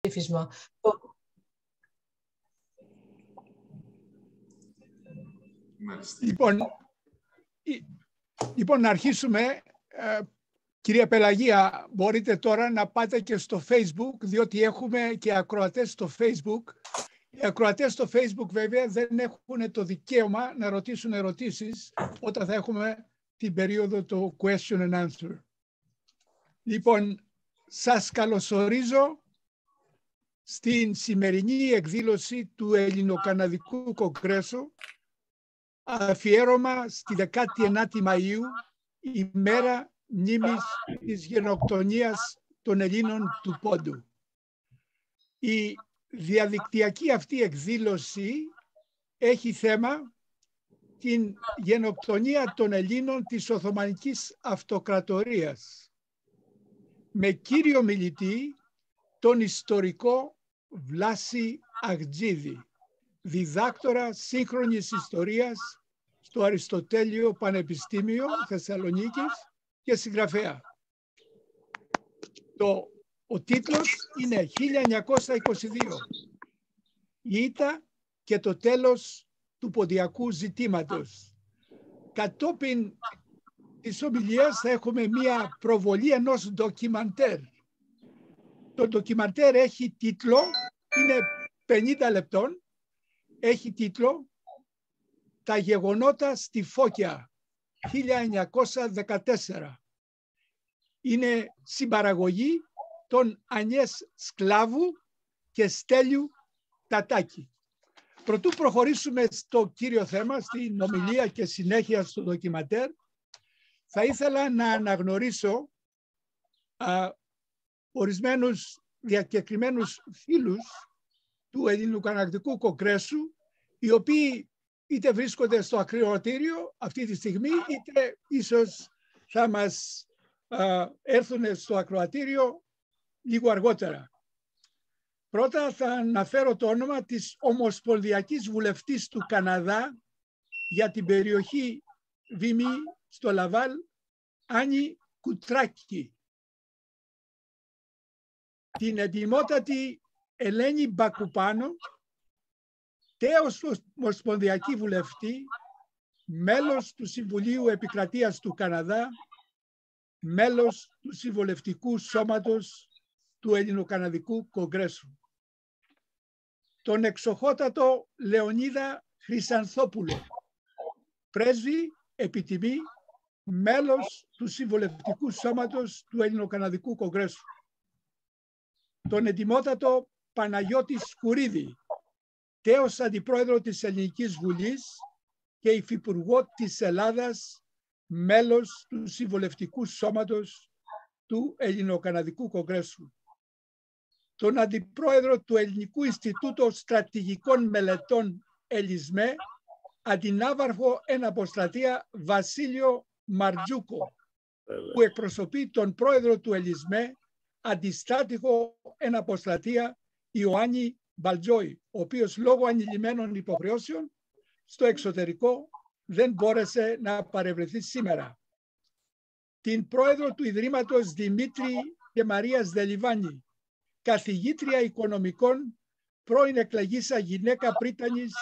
ψήφισμα. Λοιπόν, να αρχίσουμε. Κυρία Πελαγία, μπορείτε τώρα να πάτε και στο Facebook, διότι έχουμε και ακροατές στο Facebook. Οι ακροατές στο Facebook βέβαια δεν έχουν το δικαίωμα να ρωτήσουν ερωτήσεις όταν θα έχουμε την περίοδο το question and answer. Λοιπόν, σας καλωσορίζω στην σημερινή εκδήλωση του Ελληνοκαναδικού Κογκρέσου, αφιέρωμα στη 19η Μαΐου, ημέρα μνήμης της γενοκτονίας των Ελλήνων του Πόντου. Η διαδικτυακή αυτή εκδήλωση έχει θέμα την γενοκτονία των Ελλήνων της Οθωμανικής Αυτοκρατορίας, με κύριο μιλητή τον ιστορικό Βλάση Αχτζίδη, διδάκτορα σύγχρονης ιστορίας στο Αριστοτέλειο Πανεπιστήμιο Θεσσαλονίκης και συγγραφέα. Ο τίτλος είναι 1922. Η ήττα και το τέλος του ποντιακού ζητήματος. Κατόπιν της ομιλίας θα έχουμε μία προβολή ενός ντοκιμαντέρ. Το ντοκιμαντέρ έχει τίτλο, είναι 50 λεπτών, έχει τίτλο «Τα γεγονότα στη Φώκια, 1914». Είναι συμπαραγωγή των Ανιές Σκλάβου και Στέλιου Τατάκη. Προτού προχωρήσουμε στο κύριο θέμα, στην ομιλία και συνέχεια στο ντοκιμαντέρ, θα ήθελα να αναγνωρίσω ορισμένους διακεκριμένους φίλους του Ελληνοκαναδικού Κογκρέσου, οι οποίοι είτε βρίσκονται στο ακροατήριο αυτή τη στιγμή, είτε ίσως θα μας έρθουν στο ακροατήριο λίγο αργότερα. Πρώτα θα αναφέρω το όνομα της Ομοσπονδιακής Βουλευτής του Καναδά για την περιοχή Βίμι στο Λαβάλ, Άννη Κουτράκη. Την εντιμότατη Ελένη Μπακουπάνο, τέος Ομοσπονδιακή Βουλευτή, μέλος του Συμβουλίου Επικρατείας του Καναδά, μέλος του Συμβουλευτικού Σώματος του Ελληνοκαναδικού Κογκρέσου. Τον εξοχότατο Λεωνίδα Χρυσανθόπουλο, πρέσβη επιτιμή, μέλος του Συμβουλευτικού Σώματος του Ελληνοκαναδικού Κογκρέσου. Τον εντιμότατο Παναγιώτη Σκουρίδη, τέος αντιπρόεδρο της Ελληνικής Βουλής και υφυπουργό της Ελλάδας, μέλος του Συμβουλευτικού Σώματος του Ελληνοκαναδικού Κογκρέσου. Τον αντιπρόεδρο του Ελληνικού Ινστιτούτου Στρατηγικών Μελετών ΕΛΙΣΜΕ, αντινάβαρχο εν αποστρατεία Βασίλειο Μαρτζούκο, που εκπροσωπεί τον πρόεδρο του ΕΛΙΣΜΕ, αντιστράτηγο εν αποστρατεία Ιωάννη Μπαλτζόη, ο οποίος λόγω ανηλυμένων υποχρεώσεων στο εξωτερικό δεν μπόρεσε να παρευρεθεί σήμερα. Την πρόεδρο του Ιδρύματος Δημήτρη και Μαρίας Δελιβάνη, καθηγήτρια οικονομικών, πρώην εκλεγήσα γυναίκα πρίτανης,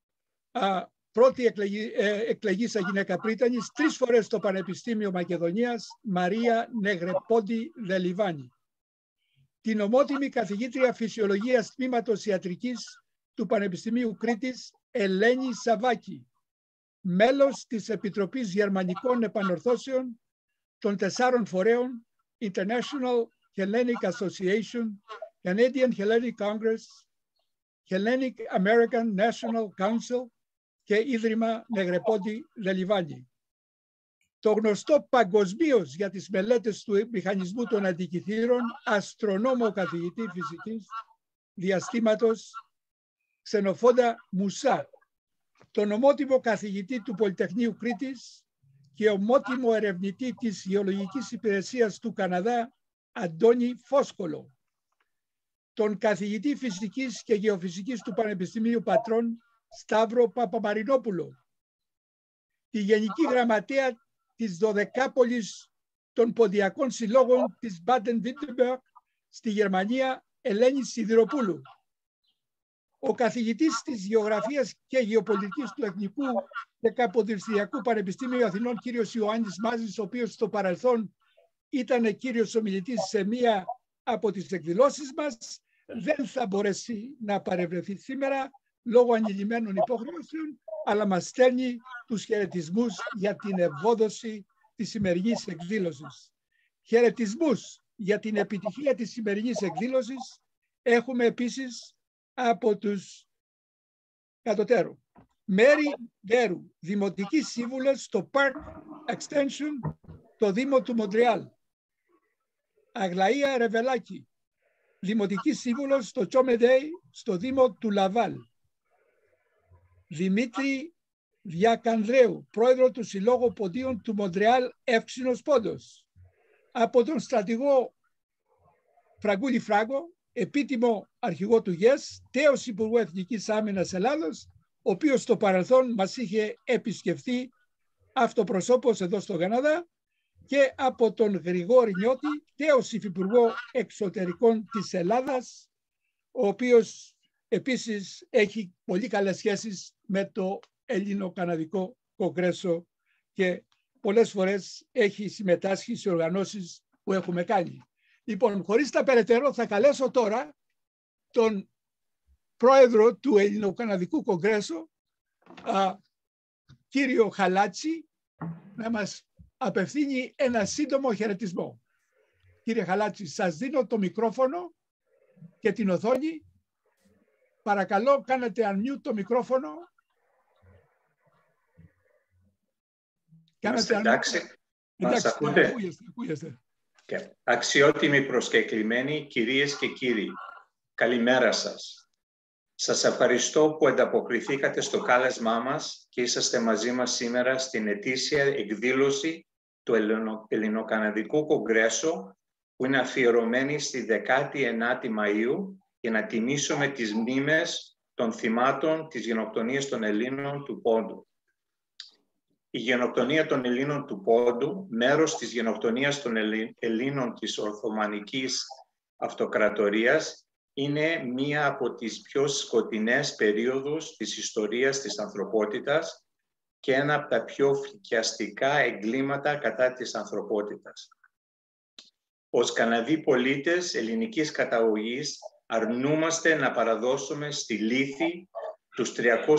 πρώτη εκλεγήσα γυναίκα πρίτανης, 3 φορές στο Πανεπιστήμιο Μακεδονίας, Μαρία Νεγρεπόντη Δελιβάνη. Την ομότιμη καθηγήτρια φυσιολογίας τμήματος ιατρικής του Πανεπιστημίου Κρήτης, Ελένη Σαββάκη, μέλος της Επιτροπής Γερμανικών Επανορθώσεων των 4 φορέων International Hellenic Association, Canadian Hellenic Congress, Hellenic American National Council και Ίδρυμα Νεγρεπόντη Δελιβάνη. Το γνωστό παγκοσμίως για τις μελέτες του μηχανισμού των αντικειθήρων αστρονόμο καθηγητή φυσικής διαστήματος Ξενοφόντα Μουσά, τον ομότιμο καθηγητή του Πολυτεχνείου Κρήτης και ομότιμο ερευνητή της Γεωλογικής Υπηρεσίας του Καναδά Αντώνη Φόσκολο, τον καθηγητή φυσικής και γεωφυσικής του Πανεπιστημίου Πατρών Σταύρο Παπαμαρινόπουλο, τη Γενική Γραμματέα της 12πόλης των Ποντιακών Συλλόγων της Μπάντεν-Βίρτεμμπεργκ στη Γερμανία Ελένης Σιδηροπούλου. Ο καθηγητής της Γεωγραφίας και Γεωπολιτικής του Εθνικού και Καποδιστριακού Πανεπιστήμιου Αθηνών, κύριος Ιωάννης Μάζης, ο οποίος στο παρελθόν ήταν κύριος ομιλητής σε μία από τις εκδηλώσεις μας, δεν θα μπορέσει να παρευρεθεί σήμερα λόγω ανηλυμένων υποχρεώσεων, αλλά μας στέλνει τους χαιρετισμούς για την ευόδοση της σημερινής εκδήλωσης. Χαιρετισμούς για την επιτυχία της σημερινής εκδήλωσης έχουμε επίσης από τους κατωτέρου. Μέρη Γκέρου, Δημοτική Σύμβουλος στο Park Extension, το Δήμο του Μοντρεάλ. Αγλαία Ρεβελάκη, Δημοτική Σύμβουλος στο Τσόμεντέι, στο Δήμο του Λαβάλ. Δημήτρη Διακανδρέου, Πρόεδρο του Συλλόγου Ποντίων του Μοντρεάλ, Εύξηνος Πόντος. Από τον στρατηγό Φραγκούλη Φράγκο, επίτιμο αρχηγό του ΓΕΣ, τέος Υπουργού Εθνικής Άμυνας Ελλάδος, ο οποίος στο παρελθόν μας είχε επισκεφθεί αυτοπροσώπως εδώ στο Καναδά, και από τον Γρηγόρη Νιώτη, τέος Υφυπουργό Εξωτερικών της Ελλάδας, ο οποίος επίσης έχει πολύ καλές σχέσεις με το Ελληνο-Καναδικό Κογκρέσο και πολλές φορές έχει συμμετάσχει σε οργανώσεις που έχουμε κάνει. Λοιπόν, χωρίς τα περαιτέρω, θα καλέσω τώρα τον πρόεδρο του Ελληνο-Καναδικού Κογκρέσου, κύριο Χαλάτση, να μας απευθύνει ένα σύντομο χαιρετισμό. Κύριε Χαλάτση, σας δίνω το μικρόφωνο και την οθόνη. Παρακαλώ, κάνετε unmute το μικρόφωνο. Είμαστε εντάξει. Μας ακούτε? Ακούγεστε. Okay. Αξιότιμοι προσκεκλημένοι, κυρίες και κύριοι, καλημέρα σας. Σας ευχαριστώ που ανταποκριθήκατε στο κάλεσμά μας και είσαστε μαζί μας σήμερα στην ετήσια εκδήλωση του Ελληνοκαναδικού Κογκρέσου, που είναι αφιερωμένη στη 19η Μαΐου για να τιμήσουμε τις μνήμες των θυμάτων της γενοκτονίας των Ελλήνων του Πόντου. Η γενοκτονία των Ελλήνων του Πόντου, μέρος της γενοκτονίας των Ελλήνων της Οθωμανικής Αυτοκρατορίας, είναι μία από τις πιο σκοτεινές περίοδους της ιστορίας της ανθρωπότητας και ένα από τα πιο φρικιαστικά εγκλήματα κατά της ανθρωπότητας. Ως Καναδοί πολίτες ελληνικής καταγωγής αρνούμαστε να παραδώσουμε στη λύθη τους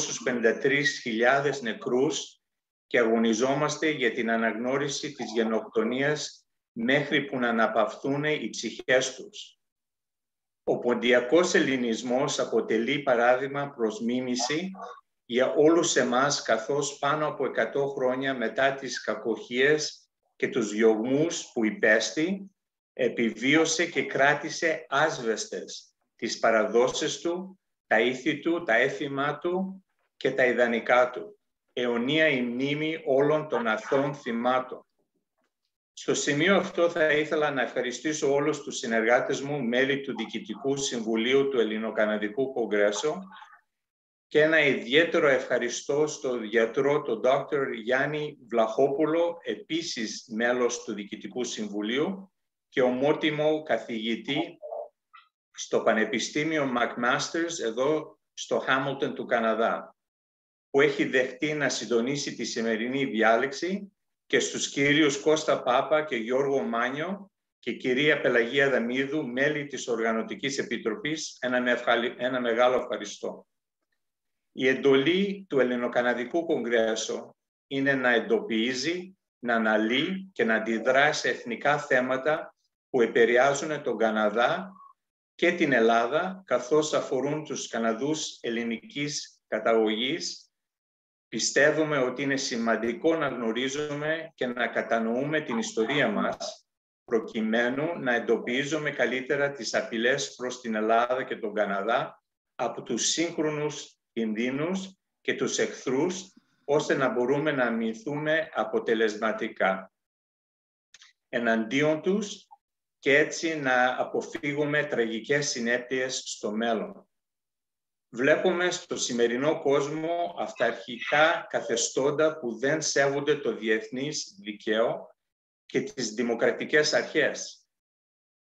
353.000 νεκρούς και αγωνιζόμαστε για την αναγνώριση της γενοκτονίας μέχρι που να αναπαυθούν οι ψυχές τους. Ο ποντιακός ελληνισμός αποτελεί παράδειγμα προς μίμηση για όλους εμάς, καθώς πάνω από 100 χρόνια μετά τις κακοχίες και τους διωγμούς που υπέστη, επιβίωσε και κράτησε άσβεστες τις παραδόσεις του, τα ήθη του, τα έθιμα του και τα ιδανικά του. Αιωνία η μνήμη όλων των αθώων θυμάτων. Στο σημείο αυτό θα ήθελα να ευχαριστήσω όλους τους συνεργάτες μου, μέλη του Διοικητικού Συμβουλίου του Ελληνοκαναδικού Κογκρέσου, και ένα ιδιαίτερο ευχαριστώ στον γιατρό, τον Dr. Γιάννη Βλαχόπουλο, επίσης μέλος του Διοικητικού Συμβουλίου και ομότιμο καθηγητή στο Πανεπιστήμιο McMaster's εδώ στο Hamilton του Καναδά, που έχει δεχτεί να συντονίσει τη σημερινή διάλεξη, και στους κύριους Κώστα Πάπα και Γιώργο Μάνιο και κυρία Πελαγία Δαμίδου, μέλη της Οργανωτικής Επιτροπής, ένα μεγάλο ευχαριστώ. Η εντολή του Ελληνοκαναδικού Κογκρέσου είναι να εντοπίζει, να αναλύει και να αντιδράσει σε εθνικά θέματα που επηρεάζουν τον Καναδά και την Ελλάδα, καθώς αφορούν τους Καναδούς ελληνικής καταγωγής. Πιστεύουμε ότι είναι σημαντικό να γνωρίζουμε και να κατανοούμε την ιστορία μας, προκειμένου να εντοπίζουμε καλύτερα τις απειλές προς την Ελλάδα και τον Καναδά από τους σύγχρονους κινδύνους και τους εχθρούς, ώστε να μπορούμε να αμυνθούμε αποτελεσματικά εναντίον τους και έτσι να αποφύγουμε τραγικές συνέπειες στο μέλλον. Βλέπουμε στο σημερινό κόσμο αυταρχικά καθεστώτα που δεν σέβονται το διεθνές δικαίο και τις δημοκρατικές αρχές.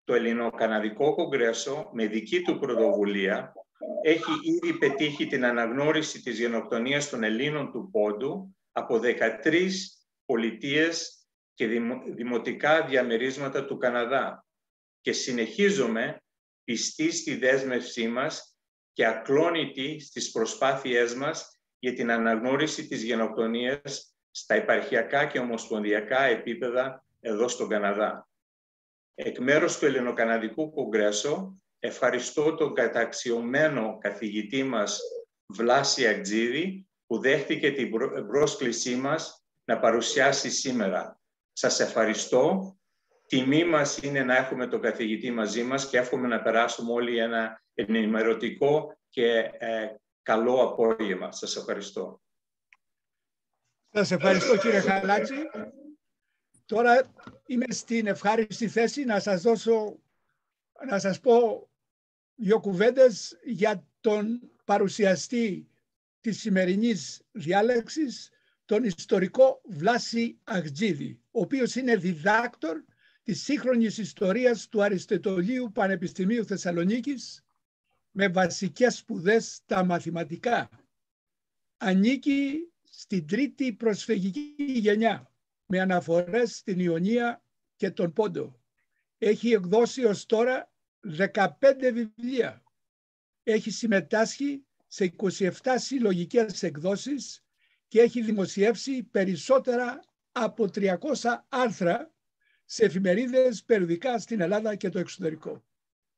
το Ελληνοκαναδικό Κογκρέσο με δική του πρωτοβουλία έχει ήδη πετύχει την αναγνώριση της γενοκτονίας των Ελλήνων του Πόντου από 13 πολιτείες και δημοτικά διαμερίσματα του Καναδά και συνεχίζουμε πιστοί στη δέσμευσή μας και ακλόνητοι στις προσπάθειές μας για την αναγνώριση της γενοκτονίας στα επαρχιακά και ομοσπονδιακά επίπεδα εδώ στον Καναδά. Εκ μέρους του Ελληνοκαναδικού Κογκρέσο, ευχαριστώ τον καταξιωμένο καθηγητή μας Βλάση Αγτζίδη που δέχτηκε την πρόσκλησή μας να παρουσιάσει σήμερα. Σας ευχαριστώ. Τιμή μας είναι να έχουμε τον καθηγητή μαζί μας και εύχομαι να περάσουμε όλοι ένα ενημερωτικό και καλό απόγευμα. Σας ευχαριστώ. Σας ευχαριστώ κύριε Χαλάτση. Τώρα είμαι στην ευχάριστη θέση να σας πω δύο κουβέντες για τον παρουσιαστή της σημερινής διάλεξης, τον ιστορικό Βλάση Αγτζίδη, ο οποίος είναι διδάκτορ της σύγχρονης ιστορίας του Αριστοτελείου Πανεπιστημίου Θεσσαλονίκης με βασικές σπουδές στα μαθηματικά. Ανήκει στην τρίτη προσφυγική γενιά με αναφορές στην Ιωνία και τον Πόντο. Έχει εκδώσει ως τώρα 15 βιβλία. Έχει συμμετάσχει σε 27 συλλογικές εκδόσεις και έχει δημοσιεύσει περισσότερα από 300 άρθρα σε εφημερίδες, περιοδικά στην Ελλάδα και το εξωτερικό.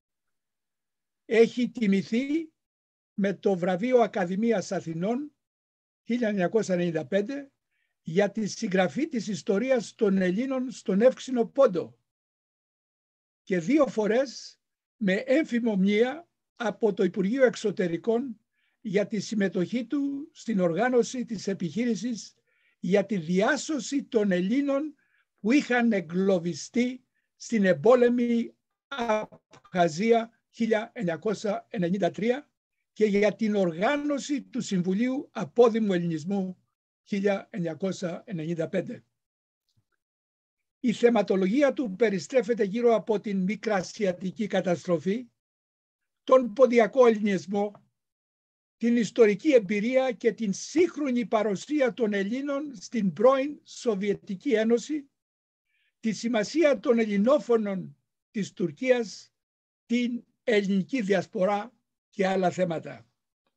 Έχει τιμηθεί με το βραβείο Ακαδημίας Αθηνών 1995 για τη συγγραφή της ιστορίας των Ελλήνων στον Εύξηνο Πόντο και 2 φορές με έμφημο μνήα από το Υπουργείο Εξωτερικών για τη συμμετοχή του στην οργάνωση της επιχείρησης για τη διάσωση των Ελλήνων που είχαν εγκλωβιστεί στην εμπόλεμη Απχαζία 1993 και για την οργάνωση του Συμβουλίου Απόδημου Ελληνισμού 1995. Η θεματολογία του περιστρέφεται γύρω από την μικρασιατική καταστροφή, τον ποντιακό ελληνισμό, την ιστορική εμπειρία και την σύγχρονη παρουσία των Ελλήνων στην πρώην Σοβιετική Ένωση, τη σημασία των ελληνόφωνων της Τουρκίας, την ελληνική διασπορά και άλλα θέματα.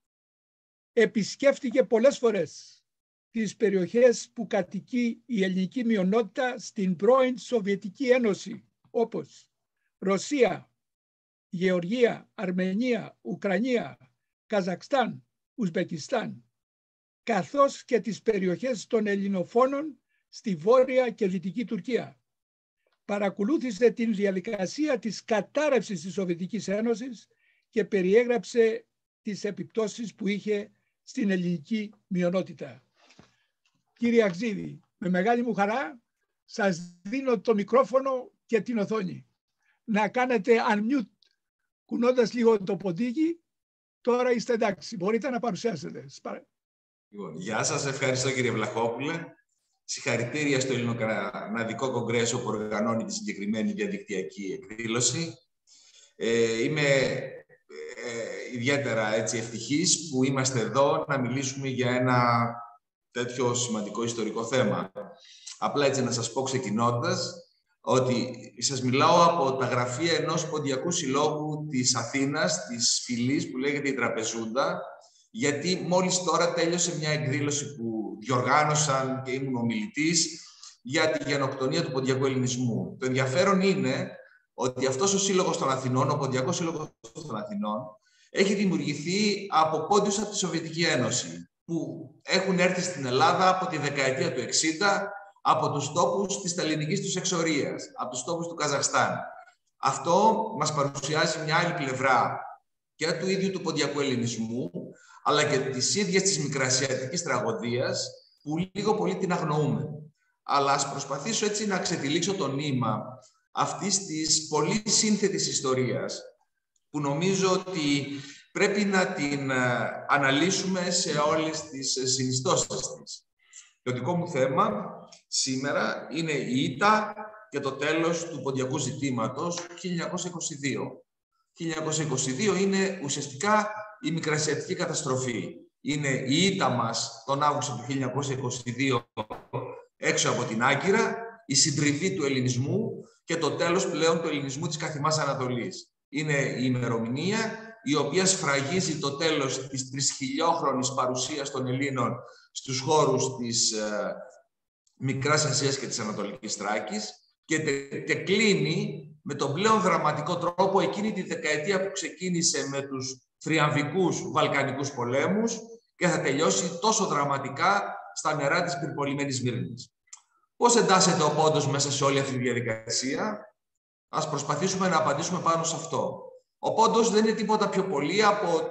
Επισκέφτηκε πολλές φορές τις περιοχές που κατοικεί η ελληνική μειονότητα στην πρώην Σοβιετική Ένωση, όπως Ρωσία, Γεωργία, Αρμενία, Ουκρανία, Καζακστάν, Ουσμπεκιστάν, καθώς και τις περιοχές των ελληνοφώνων στη Βόρεια και Δυτική Τουρκία. Παρακολούθησε την διαδικασία της κατάρρευσης της Σοβιετικής Ένωσης και περιέγραψε τις επιπτώσεις που είχε στην ελληνική μειονότητα. Κύριε Αγτζίδη, με μεγάλη μου χαρά σας δίνω το μικρόφωνο και την οθόνη. Να κάνετε unmute κουνώντας λίγο το ποντίκι. Τώρα είστε εντάξει, μπορείτε να παρουσιάσετε. Γεια σας, ευχαριστώ κύριε Βλαχόπουλε. Συγχαρητήρια στο Ελληνοκαναδικό Κογκρέσο που οργανώνει τη συγκεκριμένη διαδικτυακή εκδήλωση. Είμαι ιδιαίτερα ευτυχής που είμαστε εδώ να μιλήσουμε για ένα τέτοιο σημαντικό ιστορικό θέμα. Απλά έτσι να σας πω ξεκινώντας ότι σας μιλάω από τα γραφεία ενός ποντιακού συλλόγου της Αθήνας, της φυλής που λέγεται η Τραπεζούντα, γιατί μόλις τώρα τέλειωσε μια εκδήλωση που διοργάνωσαν και ήμουν ομιλητής για τη γενοκτονία του ποντιακού ελληνισμού. Το ενδιαφέρον είναι ότι αυτός ο σύλλογος των Αθηνών, ο Ποντιακός Σύλλογος των Αθηνών, έχει δημιουργηθεί από πόντιους από τη Σοβιετική Ένωση, που έχουν έρθει στην Ελλάδα από τη δεκαετία του 60, από τους τόπους της ελληνικής τους εξορίας, από τους τόπους του Καζαχστάν. Αυτό μας παρουσιάζει μια άλλη πλευρά και του ίδιου του ποντιακού ελληνισμού, αλλά και της ίδιας της μικρασιατικής τραγωδίας, που λίγο πολύ την αγνοούμε. Αλλά ας προσπαθήσω έτσι να ξετυλίξω το νήμα αυτής της πολύ σύνθετης ιστορίας, που νομίζω ότι πρέπει να την αναλύσουμε σε όλες τις συνιστώσεις της. Το δικό μου θέμα σήμερα είναι η ήττα και το τέλος του ποντιακού ζητήματος 1922. 1922 είναι ουσιαστικά η μικρασιατική καταστροφή. Είναι η ήττα μας τον Αύγουστο του 1922 έξω από την Άγκυρα, η συντριβή του ελληνισμού και το τέλος πλέον του ελληνισμού της καθημάς Ανατολής. Είναι η ημερομηνία η οποία σφραγίζει το τέλος της τρισχιλιόχρονης παρουσίας των Ελλήνων στους χώρους της Μικράς Ασίας και της Ανατολικής Θράκης και κλείνει με τον πλέον δραματικό τρόπο εκείνη τη δεκαετία που ξεκίνησε με τους θριαμβικούς Βαλκανικούς πολέμους και θα τελειώσει τόσο δραματικά στα νερά της πυρπολιμένης Σμύρνης. Πώς εντάσσεται ο Πόντος μέσα σε όλη αυτή τη διαδικασία? Ας προσπαθήσουμε να απαντήσουμε πάνω σε αυτό. Ο Πόντος δεν είναι τίποτα πιο πολύ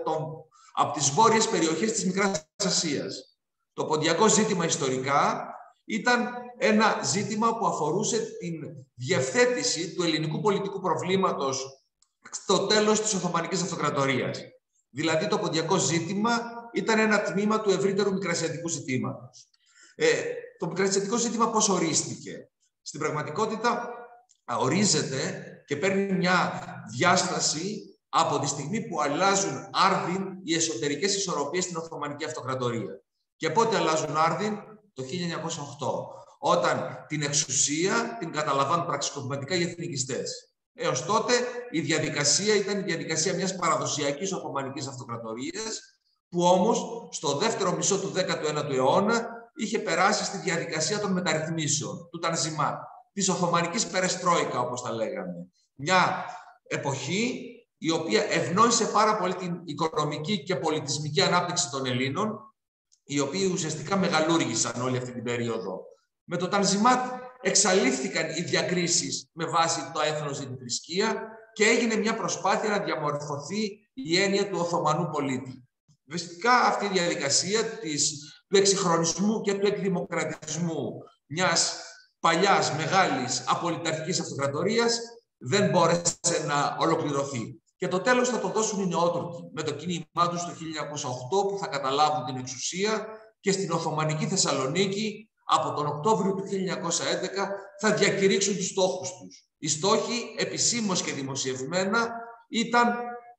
από τις βόρειες περιοχές της Μικράς Ασίας. Το ποντιακό ζήτημα ιστορικά ήταν ένα ζήτημα που αφορούσε την διευθέτηση του ελληνικού πολιτικού προβλήματος στο τέλος της Οθωμανικής Αυτοκρατορίας. Δηλαδή το ποντιακό ζήτημα ήταν ένα τμήμα του ευρύτερου μικρασιατικού ζητήματος. Το μικρασιατικό ζήτημα πώς ορίστηκε? Στην πραγματικότητα ορίζεται και παίρνει μια διάσταση από τη στιγμή που αλλάζουν άρδιν οι εσωτερικές ισορροπίες στην Οθωμανική Αυτοκρατορία. Και πότε αλλάζουν άρδιν? Το 1908, όταν την εξουσία την καταλαμβάνουν πραξικοπηματικά οι εθνικιστές. Έως τότε η διαδικασία ήταν η διαδικασία μιας παραδοσιακής Οθωμανικής Αυτοκρατορίας, που όμως στο δεύτερο μισό του 19ου αιώνα είχε περάσει στη διαδικασία των μεταρρυθμίσεων, του Τανζιμάτ, της Οθωμανικής Περεστρόικα, όπως τα λέγαμε. Μια εποχή η οποία ευνόησε πάρα πολύ την οικονομική και πολιτισμική ανάπτυξη των Ελλήνων, οι οποίοι ουσιαστικά μεγαλούργησαν όλη αυτή την περίοδο. Με το Τανζιμάτ εξαλείφθηκαν οι διακρίσεις με βάση το έθνος ή τη θρησκεία και έγινε μια προσπάθεια να διαμορφωθεί η έννοια του Οθωμανού πολίτη. Φυσικά αυτή η διαδικασία του εξυγχρονισμού και του εκδημοκρατισμού μιας παλιάς μεγάλης απολυταρχικής αυτοκρατορίας δεν μπόρεσε να ολοκληρωθεί. Και το τέλος θα το δώσουν οι νεότουρκοι με το κίνημά τους το 1908 που θα καταλάβουν την εξουσία και στην Οθωμανική Θεσσαλονίκη από τον Οκτώβριο του 1911 θα διακηρύξουν τους στόχους τους. Οι στόχοι επισήμως και δημοσιευμένα ήταν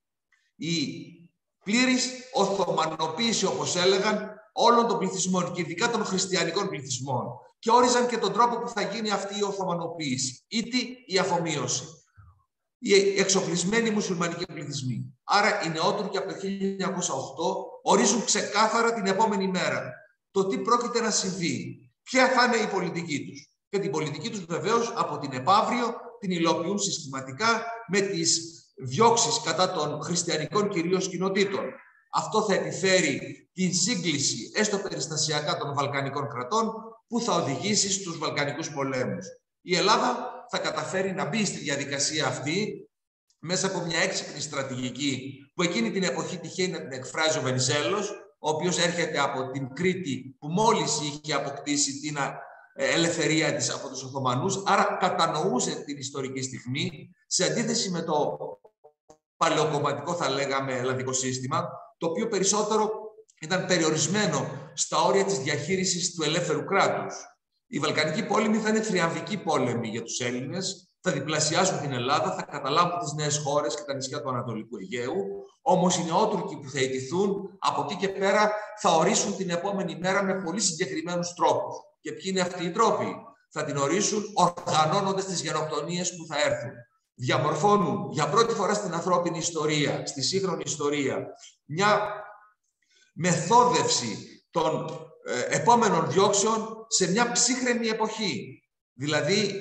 η πλήρης Οθωμανοποίηση, όπως έλεγαν, όλων των πληθυσμών και ειδικά των χριστιανικών πληθυσμών. Και όριζαν και τον τρόπο που θα γίνει αυτή η Οθωμανοποίηση, ήτι η αφομοίωση. Οι εξοπλισμένοι μουσουλμανικοί πληθυσμοί. Άρα οι νεότουρκοι από το 1908 ορίζουν ξεκάθαρα την επόμενη μέρα το τι πρόκειται να συμβεί, ποια θα είναι η πολιτική τους. Και την πολιτική τους βεβαίως από την επαύριο την υλοποιούν συστηματικά με τις διώξεις κατά των χριστιανικών κυρίως κοινοτήτων. Αυτό θα επιφέρει την σύγκληση, έστω περιστασιακά, των Βαλκανικών κρατών, που θα οδηγήσει στους Βαλκανικούς πολέμους. Η Ελλάδα θα καταφέρει να μπει στη διαδικασία αυτή μέσα από μια έξυπνη στρατηγική που εκείνη την εποχή τυχαίνει να την εκφράζει ο Βενιζέλος, ο οποίος έρχεται από την Κρήτη που μόλις είχε αποκτήσει την ελευθερία της από τους Οθωμανούς, άρα κατανοούσε την ιστορική στιγμή, σε αντίθεση με το παλαιοκομματικό, θα λέγαμε, ελλαδικό σύστημα, το οποίο περισσότερο ήταν περιορισμένο στα όρια της διαχείρισης του ελεύθερου κράτους. Οι Βαλκανικοί πόλεμοι θα είναι θριαμβικοί πόλεμοι για τους Έλληνες, θα διπλασιάσουν την Ελλάδα, θα καταλάβουν τις νέες χώρες και τα νησιά του Ανατολικού Αιγαίου. Όμως οι νεότουρκοι που θα ιτηθούν από εκεί και πέρα θα ορίσουν την επόμενη μέρα με πολύ συγκεκριμένους τρόπους. Και ποιοι είναι αυτοί οι τρόποι? Θα την ορίσουν οργανώνοντας τις γενοκτονίες που θα έρθουν. Διαμορφώνουν για πρώτη φορά στην ανθρώπινη ιστορία, στη σύγχρονη ιστορία, μια μεθόδευση των επόμενων διώξεων σε μια ψύχρεμη εποχή. Δηλαδή,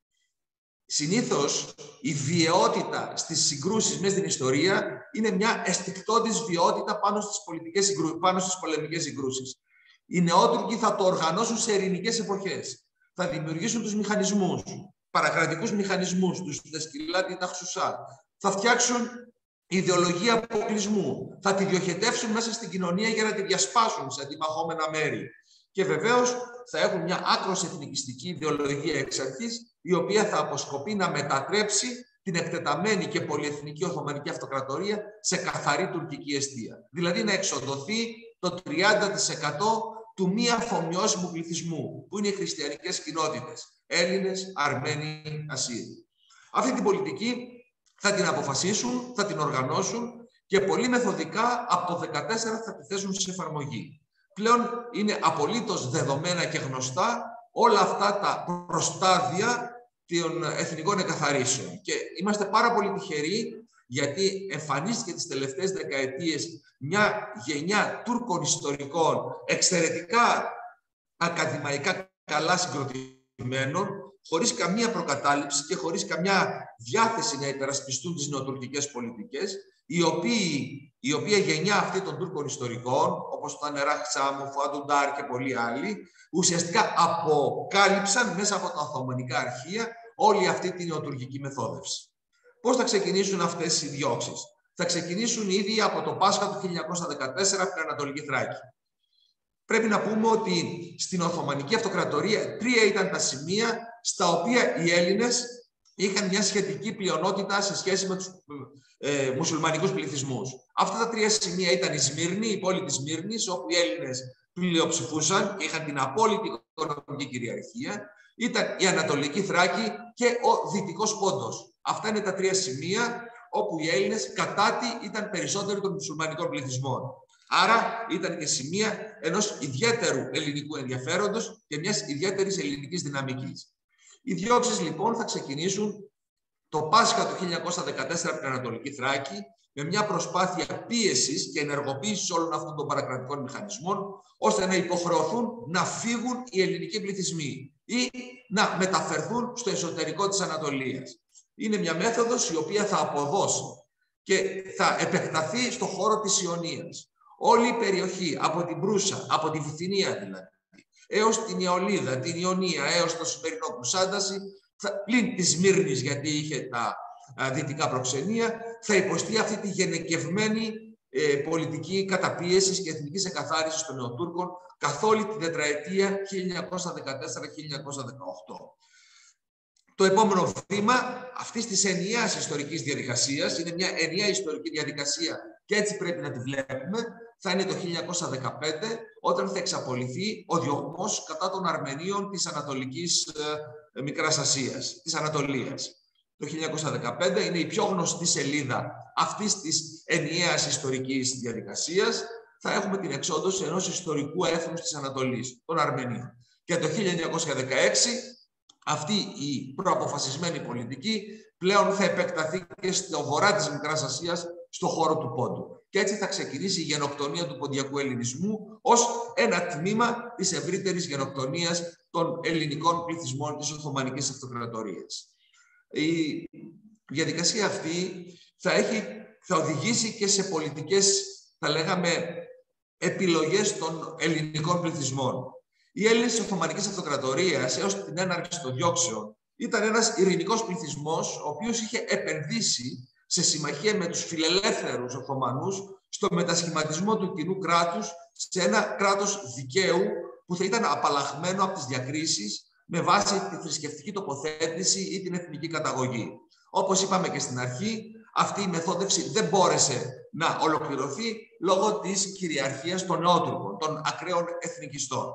συνήθως η βιαιότητα στις συγκρούσεις μέσα στην ιστορία είναι μια αισθηκτώδης βιαιότητα πάνω στις πολεμικές συγκρούσεις. Οι νεότουρκοι θα το οργανώσουν σε ειρηνικές εποχές. Θα δημιουργήσουν τους μηχανισμούς, παρακρατικούς μηχανισμούς, τους Δεσκυλάτη Ταχσουσά. Θα φτιάξουν ιδεολογία αποκλεισμού. Θα τη διοχετεύσουν μέσα στην κοινωνία για να τη διασπάσουν σε αντιμαχόμενα μέρη. Και βεβαίως θα έχουν μια άκρως εθνικιστική ιδεολογία εξ αρχής, η οποία θα αποσκοπεί να μετατρέψει την εκτεταμένη και πολυεθνική Οθωμανική Αυτοκρατορία σε καθαρή τουρκική εστία. Δηλαδή να εξοδοθεί το 30% του μη αφομοιώσιμου πληθυσμού, που είναι οι χριστιανικές κοινότητες, Έλληνες, Αρμένοι, Ασσύριοι. Αυτή την πολιτική θα την αποφασίσουν, θα την οργανώσουν και πολύ μεθοδικά από το 2014 θα τη θέσουν σε εφαρμογή. Πλέον είναι απολύτως δεδομένα και γνωστά όλα αυτά τα προστάδια των εθνικών εκαθαρίσεων. Και είμαστε πάρα πολύ τυχεροί, γιατί εμφανίστηκε τις τελευταίες δεκαετίες μια γενιά Τούρκων ιστορικών εξαιρετικά ακαδημαϊκά καλά συγκροτημένων, χωρίς καμία προκατάληψη και χωρίς καμιά διάθεση να υπερασπιστούν τις νεοτουρκικές πολιτικές, η οποία γενιά αυτή των Τούρκων ιστορικών, όπως το Ανεράχ Τσάμου, Φουάντουντάρ και πολλοί άλλοι, ουσιαστικά αποκάλυψαν μέσα από τα Οθωμανικά αρχεία όλη αυτή την νεοτουρκική μεθόδευση. Πώς θα ξεκινήσουν αυτές οι διώξεις? Θα ξεκινήσουν ήδη από το Πάσχα του 1914 από την Ανατολική Θράκη. Πρέπει να πούμε ότι στην Οθωμανική Αυτοκρατορία 3 ήταν τα σημεία στα οποία οι Έλληνες είχαν μια σχετική πλειονότητα σε σχέση με τους μουσουλμανικούς πληθυσμούς. Αυτά τα 3 σημεία ήταν η Σμύρνη, η πόλη της Σμύρνης, όπου οι Έλληνες πλειοψηφούσαν και είχαν την απόλυτη οικονομική κυριαρχία. Ήταν η Ανατολική Θράκη και ο Δυτικός Πόντος. Αυτά είναι τα 3 σημεία όπου οι Έλληνες κατά τι ήταν περισσότεροι των μουσουλμανικών πληθυσμών. Άρα ήταν και σημεία ενός ιδιαίτερου ελληνικού ενδιαφέροντος και μιας ιδιαίτερης ελληνικής δυναμικής. Οι διώξεις λοιπόν θα ξεκινήσουν το Πάσχα του 1914 από την Ανατολική Θράκη, με μια προσπάθεια πίεσης και ενεργοποίησης όλων αυτών των παρακρατικών μηχανισμών, ώστε να υποχρεωθούν να φύγουν οι ελληνικοί πληθυσμοί ή να μεταφερθούν στο εσωτερικό της Ανατολίας. Είναι μια μέθοδος η οποία θα αποδώσει και θα επεκταθεί στο χώρο της Ιωνίας. Όλη η περιοχή, από την Προύσα, από τη Βυθινία δηλαδή, έως την Ιολίδα, την Ιωνία, έως το σημερινό Κουσάνταση, πλην της Σμύρνης, γιατί είχε τα δυτικά προξενία, θα υποστεί αυτή τη γενεκευμένη πολιτική καταπίεσης και εθνικής εκαθάρισης των Νεοτούρκων καθ' όλη τη τετραετία 1914-1918. Το επόμενο βήμα αυτής της ενιαίας ιστορικής διαδικασίας, είναι μια ενιαία ιστορική διαδικασία και έτσι πρέπει να τη βλέπουμε, θα είναι το 1915, όταν θα εξαπολυθεί ο διωγμός κατά των Αρμενίων της Ανατολικής Μικράς Ασίας, της Ανατολίας. Το 1915 είναι η πιο γνωστή σελίδα αυτής της ενιαίας ιστορικής διαδικασίας. Θα έχουμε την εξόντωση ενός ιστορικού έθνους της Ανατολής, των Αρμενίων. Και το 1916 αυτή η προαποφασισμένη πολιτική πλέον θα επεκταθεί και στο βορρά της Μικράς Ασίας, στο χώρο του Πόντου. Και έτσι θα ξεκινήσει η γενοκτονία του ποντιακού ελληνισμού ως ένα τμήμα της ευρύτερης γενοκτονίας των ελληνικών πληθυσμών της Οθωμανικής Αυτοκρατορίας. Η διαδικασία αυτή θα οδηγήσει και σε πολιτικές, θα λέγαμε, επιλογές των ελληνικών πληθυσμών. Οι Έλληνες της Οθωμανικής Αυτοκρατορίας έως την έναρξη των διώξεων ήταν ένας ειρηνικός πληθυσμός, ο οποίος είχε επενδύσει σε συμμαχία με τους φιλελεύθερους Οθωμανούς στο μετασχηματισμό του κοινού κράτους σε ένα κράτος δικαίου που θα ήταν απαλλαγμένο από τις διακρίσεις με βάση τη θρησκευτική τοποθέτηση ή την εθνική καταγωγή. Όπως είπαμε και στην αρχή, αυτή η μεθόδευση δεν μπόρεσε να ολοκληρωθεί λόγω της κυριαρχίας των Νεότουρκων, των ακραίων εθνικιστών.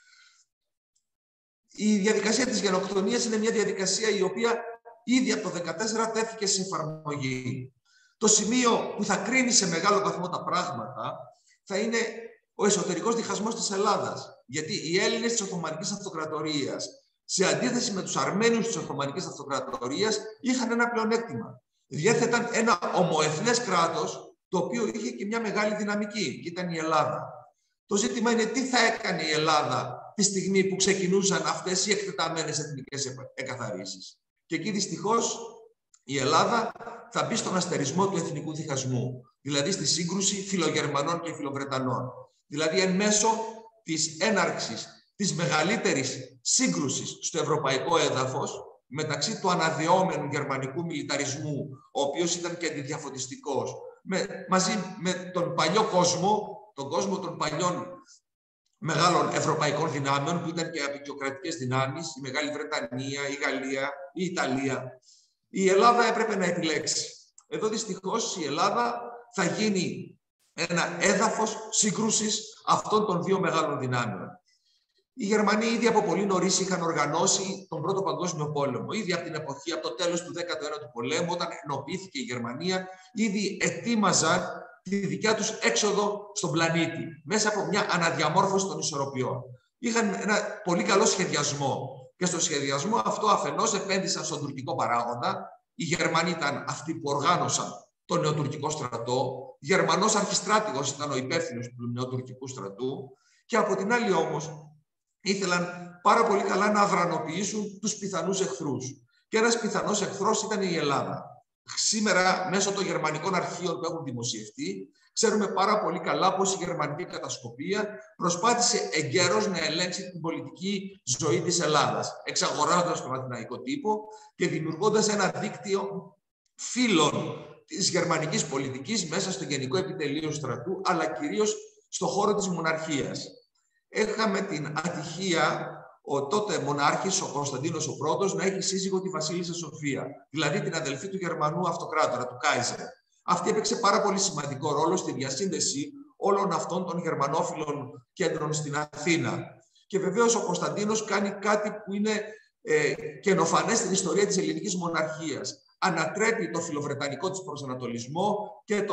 Η διαδικασία της γενοκτονίας είναι μια διαδικασία η οποία ήδη από το 2014 τέθηκε σε εφαρμογή. Το σημείο που θα κρίνει σε μεγάλο βαθμό τα πράγματα θα είναι ο εσωτερικός διχασμός της Ελλάδας. Γιατί οι Έλληνες της Οθωμανικής Αυτοκρατορίας, σε αντίθεση με τους Αρμένιους της Οθωμανικής Αυτοκρατορίας, είχαν ένα πλεονέκτημα. Διέθεταν ένα ομοεθνές κράτος, το οποίο είχε και μια μεγάλη δυναμική, και ήταν η Ελλάδα. Το ζήτημα είναι τι θα έκανε η Ελλάδα τη στιγμή που ξεκινούσαν αυτές οι εκτεταμένες εθνικές εκαθαρίσεις. Και εκεί δυστυχώς η Ελλάδα θα μπει στον αστερισμό του εθνικού διχασμού, δηλαδή στη σύγκρουση Φιλογερμανών και Φιλοβρετανών. Δηλαδή εν μέσω της έναρξης της μεγαλύτερης σύγκρουσης στο ευρωπαϊκό έδαφος μεταξύ του αναδεόμενου γερμανικού μιλιταρισμού, ο οποίος ήταν και αντιδιαφωτιστικός, μαζί με τον παλιό κόσμο, τον κόσμο των παλιών μεγάλων ευρωπαϊκών δυνάμεων, που ήταν και απεικιοκρατικές δυνάμεις, η Μεγάλη Βρετανία, η Γαλλία, η Ιταλία. Η Ελλάδα έπρεπε να επιλέξει. Εδώ δυστυχώς η Ελλάδα θα γίνει ένα έδαφος σύγκρουσης αυτών των δύο μεγάλων δυνάμεων. Οι Γερμανοί ήδη από πολύ νωρίς είχαν οργανώσει τον Πρώτο Παγκόσμιο Πόλεμο. Ήδη από την εποχή, από το τέλος του 19ου πολέμου, όταν ενοποιήθηκε η Γερμανία, ήδη ετοίμαζαν τη δικιά τους έξοδο στον πλανήτη, μέσα από μια αναδιαμόρφωση των ισορροπιών. Είχαν ένα πολύ καλό σχεδιασμό. Και στο σχεδιασμό αυτό αφενός επένδυσαν στον τουρκικό παράγοντα. Οι Γερμανοί ήταν αυτοί που οργάνωσαν τον νεοτουρκικό στρατό. Γερμανός αρχιστράτηγος ήταν ο υπεύθυνος του νεοτουρκικού στρατού. Και από την άλλη όμως, ήθελαν πάρα πολύ καλά να αδρανοποιήσουν τους πιθανούς εχθρούς. Και ένας πιθανός εχθρός ήταν η Ελλάδα. Σήμερα, μέσω των γερμανικών αρχείων που έχουν δημοσιευτεί, ξέρουμε πάρα πολύ καλά πως η γερμανική κατασκοπία προσπάθησε εγκαίρως να ελέγξει την πολιτική ζωή της Ελλάδας, εξαγοράζοντας τον αθηναϊκό τύπο και δημιουργώντας ένα δίκτυο φύλων της γερμανικής πολιτικής μέσα στο γενικό επιτελείο στρατού, αλλά κυρίως στον χώρο της μοναρχίας. Είχαμε την ατυχία ο τότε μονάρχης, ο Κωνσταντίνος ο Πρώτος, να έχει σύζυγο τη Βασίλισσα Σοφία, δηλαδή την αδελφή του Γερμανού αυτοκράτορα, του Κάιζερ. Αυτή έπαιξε πάρα πολύ σημαντικό ρόλο στη διασύνδεση όλων αυτών των γερμανόφιλων κέντρων στην Αθήνα. Και βεβαίως ο Κωνσταντίνος κάνει κάτι που είναι καινοφανές στην ιστορία της ελληνικής μοναρχίας. Ανατρέπει το φιλοβρετανικό της προσανατολισμό και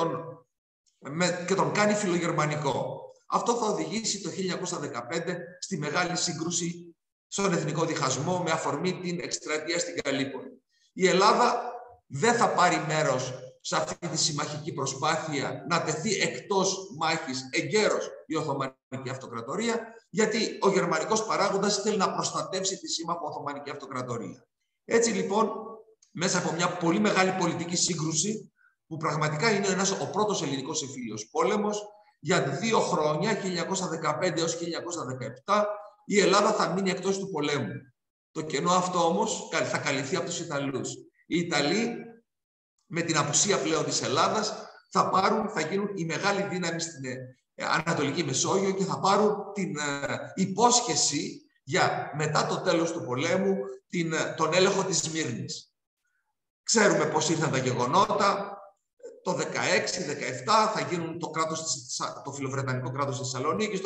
τον κάνει φιλογερμανικό. Αυτό θα οδηγήσει το 1915 στη μεγάλη σύγκρουση στον εθνικό διχασμό με αφορμή την εκστρατεία στην Γαλλίπολη. Η Ελλάδα δεν θα πάρει μέρος σε αυτή τη συμμαχική προσπάθεια να τεθεί εκτός μάχης εγκαίρως η Οθωμανική Αυτοκρατορία, γιατί ο γερμανικός παράγοντας θέλει να προστατεύσει τη σύμμαχο Οθωμανική Αυτοκρατορία. Έτσι λοιπόν, μέσα από μια πολύ μεγάλη πολιτική σύγκρουση, που πραγματικά είναι ο πρώτος ελληνικός εμφύλιος πόλεμος, για 2 χρόνια, 1915 έως 1917, η Ελλάδα θα μείνει εκτός του πολέμου. Το κενό αυτό όμως θα καλυφθεί από τους Ιταλούς. Οι Ιταλοί, με την απουσία πλέον της Ελλάδας, θα γίνουν η μεγάλη δύναμη στην Ανατολική Μεσόγειο και θα πάρουν την υπόσχεση για μετά το τέλος του πολέμου τον έλεγχο της Σμύρνης. Ξέρουμε πώς ήρθαν τα γεγονότα. Το 16-17 θα γίνουν το φιλοβρετανικό κράτος της Θεσσαλονίκης,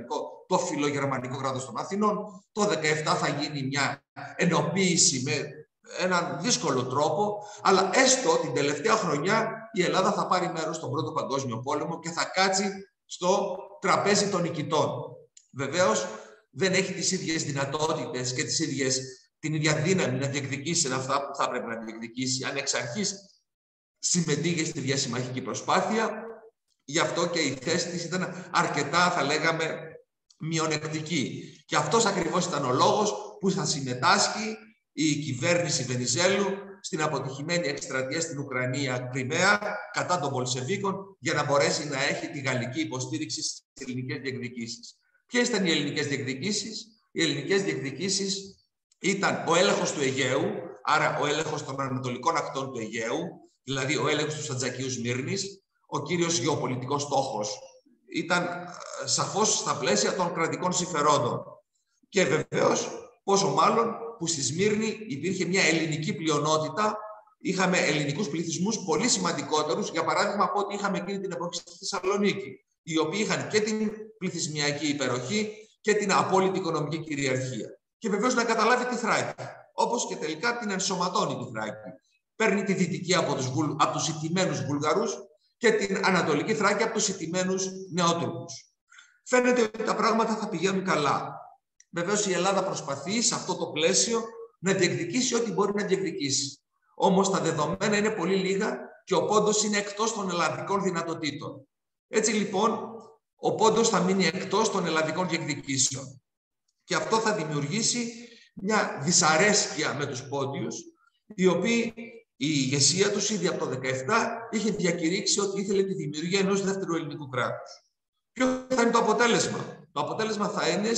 το φιλογερμανικό κράτος των Αθηνών. Το 17 θα γίνει μια ενοποίηση με έναν δύσκολο τρόπο, αλλά έστω την τελευταία χρονιά η Ελλάδα θα πάρει μέρος στον Πρώτο Παγκόσμιο Πόλεμο και θα κάτσει στο τραπέζι των νικητών. Βεβαίως δεν έχει τις ίδιες δυνατότητες και την ίδια δύναμη να διεκδικήσει αυτά που θα έπρεπε να διεκδικήσει αν εξ αρχής συμμετείχε στη διασημαχική προσπάθεια. Γι' αυτό και η θέση της ήταν αρκετά, θα λέγαμε, μειονεκτική. Και αυτός ακριβώς ήταν ο λόγος που θα συμμετάσχει η κυβέρνηση Βενιζέλου στην αποτυχημένη εκστρατεία στην Ουκρανία, Κριμαία, κατά των Πολσεβίκων, για να μπορέσει να έχει τη γαλλική υποστήριξη στις ελληνικές διεκδικήσεις. Ποιες ήταν οι ελληνικές διεκδικήσεις? Οι ελληνικές διεκδικήσεις ήταν ο έλεγχος του Αιγαίου, άρα ο έλεγχος των ανατολικών ακτών του Αιγαίου, δηλαδή ο έλεγχος του Σαντζακίου Σμύρνης. Ο κύριος γεωπολιτικός στόχος ήταν σαφώς στα πλαίσια των κρατικών συμφερόντων. Και βεβαίως, πόσο μάλλον που στη Σμύρνη υπήρχε μια ελληνική πλειονότητα, είχαμε ελληνικούς πληθυσμούς πολύ σημαντικότερους, για παράδειγμα από ό,τι είχαμε εκείνη την εποχή στη Θεσσαλονίκη, οι οποίοι είχαν και την πληθυσμιακή υπεροχή και την απόλυτη οικονομική κυριαρχία. Και βεβαίως να καταλάβει τη Θράκη, όπως και τελικά την ενσωματώνει τη Θράκη. Παίρνει τη Δυτική από τους ηττημένους Βούλγαρους και την Ανατολική Θράκη από τους ηττημένους Νεότουρκους. Φαίνεται ότι τα πράγματα θα πηγαίνουν καλά. Βεβαίως η Ελλάδα προσπαθεί σε αυτό το πλαίσιο να διεκδικήσει ό,τι μπορεί να διεκδικήσει. Όμως τα δεδομένα είναι πολύ λίγα και ο πόντος είναι εκτός των ελλαδικών δυνατοτήτων. Έτσι λοιπόν, ο πόντος θα μείνει εκτός των ελλαδικών διεκδικήσεων. Και αυτό θα δημιουργήσει μια δυσαρέσκεια με τους πόντιους, οι οποίοι η ηγεσία τους ήδη από το 2017 είχε διακηρύξει ότι ήθελε τη δημιουργία ενός δεύτερου ελληνικού κράτους. Ποιο θα είναι το αποτέλεσμα? Το αποτέλεσμα θα είναι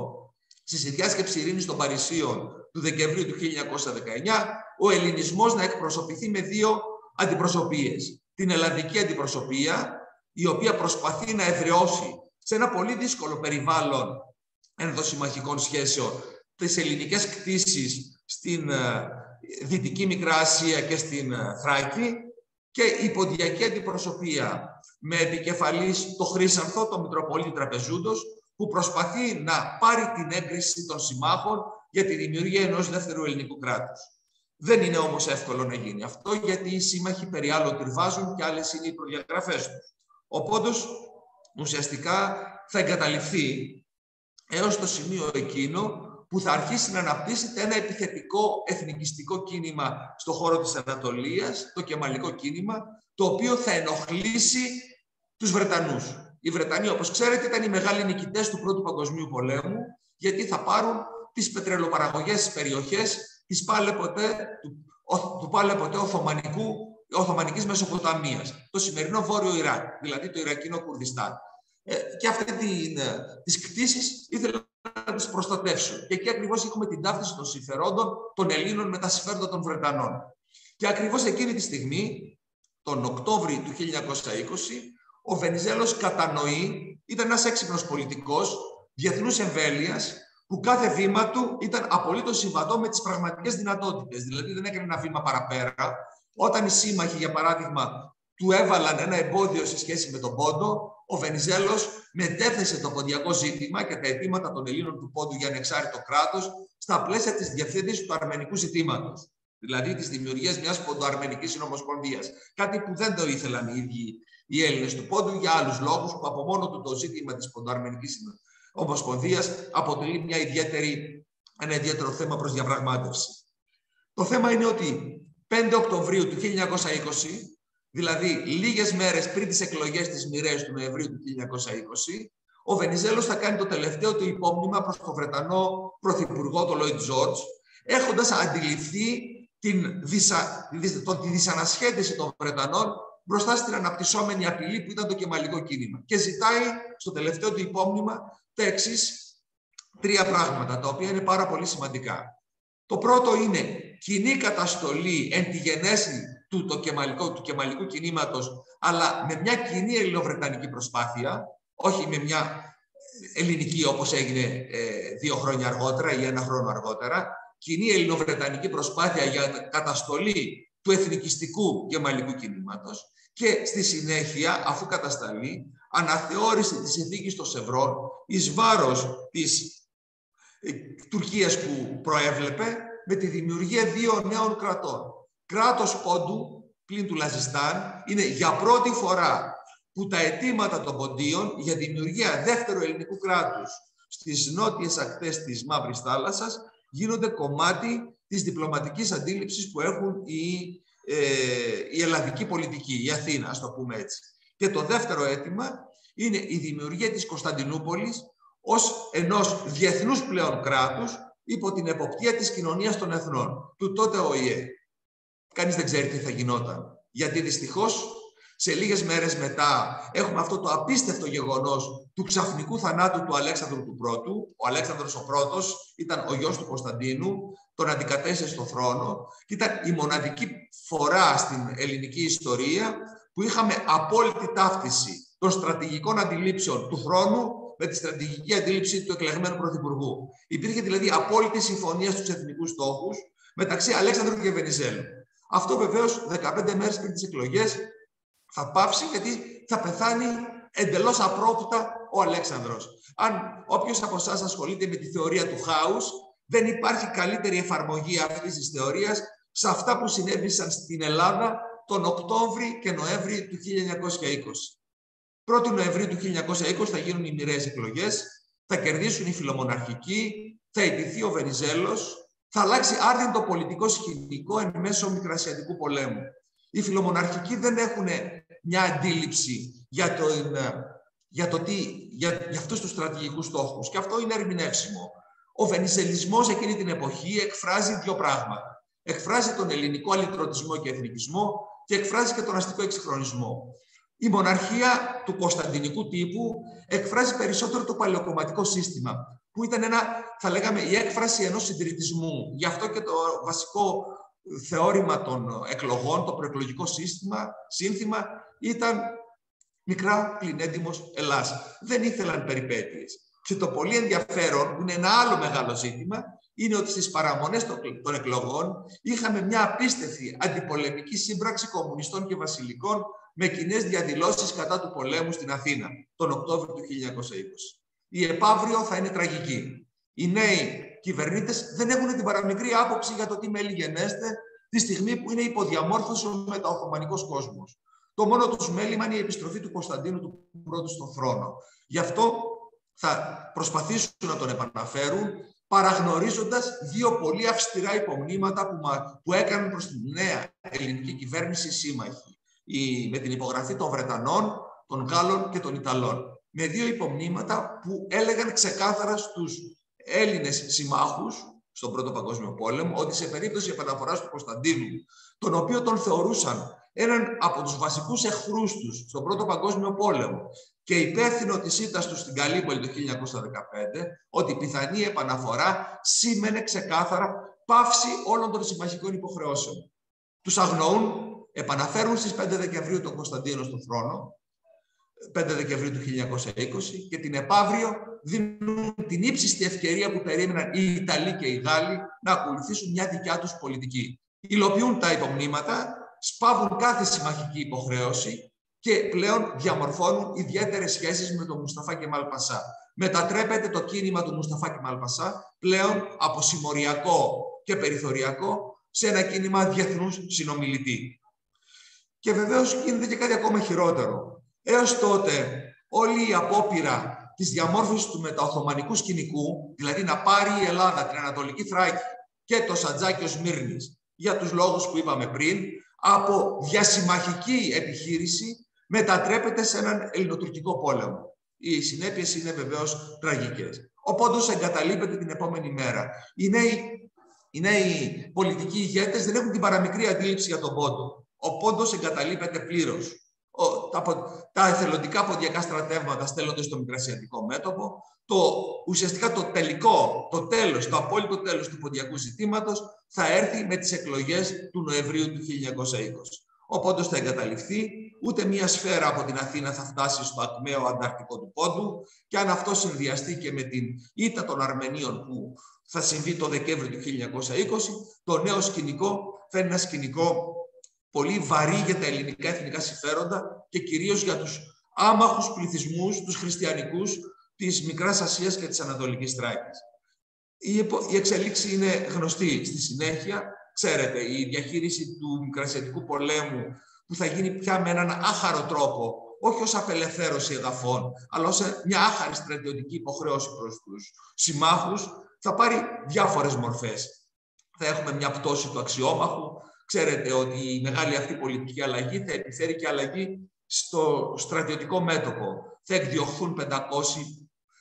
στη συνδιάσκεψη ειρήνης των Παρισίων του Δεκεμβρίου του 1919 ο ελληνισμός να εκπροσωπηθεί με 2 αντιπροσωπείες. Την ελλαδική αντιπροσωπεία, η οποία προσπαθεί να εδραιώσει σε ένα πολύ δύσκολο περιβάλλον ενδοσυμμαχικών σχέσεων τις ελληνικές κτήσεις στην Δυτική Μικρά Ασία και στην Θράκη, και η ποντιακή αντιπροσωπεία με επικεφαλής το Χρύσανθο, τον Μητροπολίτη Τραπεζούντος, που προσπαθεί να πάρει την έγκριση των συμμάχων για τη δημιουργία ενός δεύτερου ελληνικού κράτους. Δεν είναι όμως εύκολο να γίνει αυτό, γιατί οι σύμμαχοι περί άλλων τριβάζουν και άλλες είναι οι προδιαγραφές τους. Ο πόντος ουσιαστικά θα εγκαταλειφθεί έως το σημείο εκείνο που θα αρχίσει να αναπτύσσεται ένα επιθετικό εθνικιστικό κίνημα στον χώρο της Ανατολίας, το κεμαλικό κίνημα, το οποίο θα ενοχλήσει τους Βρετανούς. Οι Βρετανοί, όπως ξέρετε, ήταν οι μεγάλοι νικητές του Πρώτου Παγκοσμίου Πολέμου, γιατί θα πάρουν τις πετρελοπαραγωγές περιοχές της πάλε ποτέ Οθωμανικής Μεσοποταμίας, το σημερινό Βόρειο Ιράκ, δηλαδή το Ιρακινό Κουρδιστάν. Και αυτή τις κτήσεις ήθελαν να τις προστατεύσουν. Και εκεί ακριβώς έχουμε την ταύτιση των συμφερόντων των Ελλήνων με τα συμφέροντα των Βρετανών. Και ακριβώς εκείνη τη στιγμή, τον Οκτώβρη του 1920, ο Βενιζέλος κατανοεί, ήταν ένας έξυπνος πολιτικός διεθνούς εμβέλειας, που κάθε βήμα του ήταν απολύτως συμβατό με τις πραγματικές δυνατότητες. Δηλαδή δεν έκανε ένα βήμα παραπέρα. Όταν οι σύμμαχοι, για παράδειγμα, του έβαλαν ένα εμπόδιο σε σχέση με τον Πόντο, ο Βενιζέλος μετέθεσε το ποντιακό ζήτημα και τα αιτήματα των Ελλήνων του Πόντου για ανεξάρτητο κράτος στα πλαίσια της διευθέτησης του αρμενικού ζητήματος. Δηλαδή της δημιουργίας μιας ποντοαρμενικής συνομοσπονδίας. Κάτι που δεν το ήθελαν οι ίδιοι οι Έλληνες του Πόντου για άλλους λόγους, που από μόνο του το ζήτημα της ποντοαρμενικής ομοσπονδίας αποτελεί ένα ιδιαίτερο θέμα προς διαπραγμάτευση. Το θέμα είναι ότι 5 Οκτωβρίου του 1920, δηλαδή λίγες μέρες πριν τις εκλογές της μοιραίας του Νοεμβρίου του 1920, ο Βενιζέλος θα κάνει το τελευταίο του υπόμνημα προς τον Βρετανό Πρωθυπουργό, τον Λόιντ Τζόρτζ, έχοντας αντιληφθεί τη δυσανασχέτιση των Βρετανών μπροστά στην αναπτυσσόμενη απειλή που ήταν το κεμαλικό κίνημα. Και ζητάει στο τελευταίο του υπόμνημα τα εξής 3 πράγματα, τα οποία είναι πάρα πολύ σημαντικά. Το πρώτο είναι κοινή καταστολή εν τη γενέση του κεμαλικού κινήματος, αλλά με μια κοινή ελληνοβρετανική προσπάθεια, όχι με μια ελληνική όπως έγινε 2 χρόνια αργότερα ή 1 χρόνο αργότερα, κοινή ελληνοβρετανική προσπάθεια για καταστολή του εθνικιστικού κεμαλικού κινήματος και στη συνέχεια, αφού κατασταλεί, αναθεώρηση της συνθήκης των Σευρών εις βάρος της Τουρκίας που προέβλεπε, με τη δημιουργία 2 νέων κρατών. Κράτος Πόντου, πλην του Λαζιστάν, είναι για πρώτη φορά που τα αιτήματα των Ποντίων για δημιουργία δεύτερου ελληνικού κράτους στις νότιες ακτές της Μαύρης Θάλασσας γίνονται κομμάτι της διπλωματικής αντίληψης που έχουν η ελλαδική πολιτική, η Αθήνα, ας το πούμε έτσι. Και το δεύτερο αίτημα είναι η δημιουργία της Κωνσταντινούπολης ως ενός διεθνούς πλέον κράτους υπό την εποπτεία της κοινωνίας των εθνών, του τότε ΟΗΕ. Κανείς δεν ξέρει τι θα γινόταν. Γιατί δυστυχώς σε λίγες μέρες μετά έχουμε αυτό το απίστευτο γεγονός του ξαφνικού θανάτου του Αλέξανδρου του Πρώτου. Ο Αλέξανδρος ο Πρώτος ήταν ο γιος του Κωνσταντίνου, τον αντικατέστησε στον θρόνο και ήταν η μοναδική φορά στην ελληνική ιστορία που είχαμε απόλυτη ταύτιση των στρατηγικών αντιλήψεων του θρόνου με τη στρατηγική αντίληψη του εκλεγμένου πρωθυπουργού. Υπήρχε δηλαδή απόλυτη συμφωνία στους εθνικούς στόχους μεταξύ Αλέξανδρου και Βενιζέλου. Αυτό βεβαίως 15 μέρες πριν τις εκλογές θα πάυσει, γιατί θα πεθάνει εντελώς απρόπτα ο Αλέξανδρος. Αν όποιος από εσάς ασχολείται με τη θεωρία του χάους, δεν υπάρχει καλύτερη εφαρμογή αυτής της θεωρίας σε αυτά που συνέβησαν στην Ελλάδα τον Οκτώβρη και Νοέμβρη του 1920. 1η Νοεμβρίου του 1920 θα γίνουν οι μοιραίες εκλογές, θα κερδίσουν οι φιλομοναρχικοί, θα ιτηθεί ο Βενιζέλος, θα αλλάξει άρδιν το πολιτικό σκηνικό εν μέσω Μικρασιατικού πολέμου. Οι φιλομοναρχικοί δεν έχουν μια αντίληψη για αυτούς τους στρατηγικούς στόχους και αυτό είναι ερμηνεύσιμο. Ο βενιζελισμός εκείνη την εποχή εκφράζει 2 πράγματα. Εκφράζει τον ελληνικό αλυτρωτισμό και εθνικισμό και εκφράζει και τον αστικό εξυγχρονισμό. Η μοναρχία του κωνσταντινικού τύπου εκφράζει περισσότερο το παλαιοκομματικό σύστημα, που ήταν θα λέγαμε, η έκφραση ενός συντηρητισμού. Γι' αυτό και το βασικό θεώρημα των εκλογών, το προεκλογικό σύνθημα, ήταν μικρά πλην έντιμος Ελλάς. Δεν ήθελαν περιπέτειες. Και το πολύ ενδιαφέρον, που είναι ένα άλλο μεγάλο ζήτημα, είναι ότι στις παραμονές των εκλογών είχαμε μια απίστευτη αντιπολεμική σύμπραξη κομμουνιστών και βασιλικών με κοινές διαδηλώσεις κατά του πολέμου στην Αθήνα τον Οκτώβριο του 1920. Η επαύριο θα είναι τραγική. Οι νέοι κυβερνήτες δεν έχουν την παραμικρή άποψη για το τι μέλη γενέστε τη στιγμή που είναι υποδιαμόρφωση ο μεταοθωμανικός κόσμος. Το μόνο τους μέλημα είναι η επιστροφή του Κωνσταντίνου του Πρώτου στον θρόνο. Γι' αυτό θα προσπαθήσουν να τον επαναφέρουν, παραγνωρίζοντας δύο πολύ αυστηρά υπομνήματα που έκαναν προς την νέα ελληνική κυβέρνηση σύμμαχοι, με την υπογραφή των Βρετανών, των Γάλλων και των Ιταλών. Με δύο υπομνήματα που έλεγαν ξεκάθαρα στους Έλληνες συμμάχους στον Πρώτο Παγκόσμιο Πόλεμο ότι σε περίπτωση επαναφοράς του Κωνσταντίνου, τον οποίο τον θεωρούσαν έναν από τους βασικούς εχθρούς τους στον Πρώτο Παγκόσμιο Πόλεμο και υπεύθυνο της ήττας του στην Καλύπολη το 1915, ότι η πιθανή επαναφορά σήμαινε ξεκάθαρα πάυση όλων των συμμαχικών υποχρεώσεων. Τους αγνοούν, επαναφέρουν στις 5 Δεκεμβρίου τον Κωνσταντίνο στον θρόνο, 5 Δεκεμβρίου του 1920, και την επαύριο δίνουν την ύψιστη ευκαιρία που περίμεναν οι Ιταλοί και οι Γάλλοι να ακολουθήσουν μια δικιά τους πολιτική. Υλοποιούν τα υπομνήματα, σπάβουν κάθε συμμαχική υποχρέωση και πλέον διαμορφώνουν ιδιαίτερες σχέσεις με τον Μουσταφά Κεμάλ Πασά. Μετατρέπεται το κίνημα του Μουσταφά Κεμάλ Πασά πλέον από συμμοριακό και περιθωριακό σε ένα κίνημα διεθνούς συνομιλητή. Και βεβαίως γίνεται και κάτι ακόμα χειρότερο. Έως τότε όλη η απόπειρα της διαμόρφωσης του μεταοθωμανικού σκηνικού, δηλαδή να πάρει η Ελλάδα την Ανατολική Θράκη και το Σαντζάκιο Σμύρνης, για τους λόγους που είπαμε πριν, από διασυμμαχική επιχείρηση μετατρέπεται σε έναν ελληνοτουρκικό πόλεμο. Οι συνέπειες είναι βεβαίως τραγικές. Ο Πόντος εγκαταλείπεται την επόμενη μέρα. Οι νέοι πολιτικοί ηγέτες δεν έχουν την παραμικρή αντίληψη για τον Πόντο. Ο Πόντος εγκαταλείπεται πλήρως. Τα εθελοντικά ποντιακά στρατεύματα στέλνονται στο Μικρασιατικό μέτωπο. Ουσιαστικά το απόλυτο τέλος του ποντιακού ζητήματος θα έρθει με τις εκλογές του Νοεμβρίου του 1920. Ο Πόντος θα εγκαταλειφθεί, ούτε μία σφαίρα από την Αθήνα θα φτάσει στο ακμαίο ανταρκτικό του Πόντου, και αν αυτό συνδυαστεί και με την ήττα των Αρμενίων που θα συμβεί το Δεκέμβριο του 1920, το νέο σκηνικό θα είναι ένα σκηνικό πολύ βαρύ για τα ελληνικά εθνικά συμφέροντα και κυρίως για τους άμαχους πληθυσμούς, τους χριστιανικούς της Μικράς Ασίας και της Ανατολικής Θράκης. Η εξέλιξη είναι γνωστή στη συνέχεια. Ξέρετε, η διαχείριση του Μικρασιατικού πολέμου που θα γίνει πια με έναν άχαρο τρόπο, όχι ως απελευθέρωση εδαφών, αλλά ως μια άχαρη στρατιωτική υποχρέωση προς τους συμμάχους, θα πάρει διάφορες μορφές. Θα έχουμε μια πτώση του αξιόμαχου. Ξέρετε ότι η μεγάλη αυτή πολιτική αλλαγή θα επιφέρει και αλλαγή στο στρατιωτικό μέτωπο. Θα εκδιωχθούν 500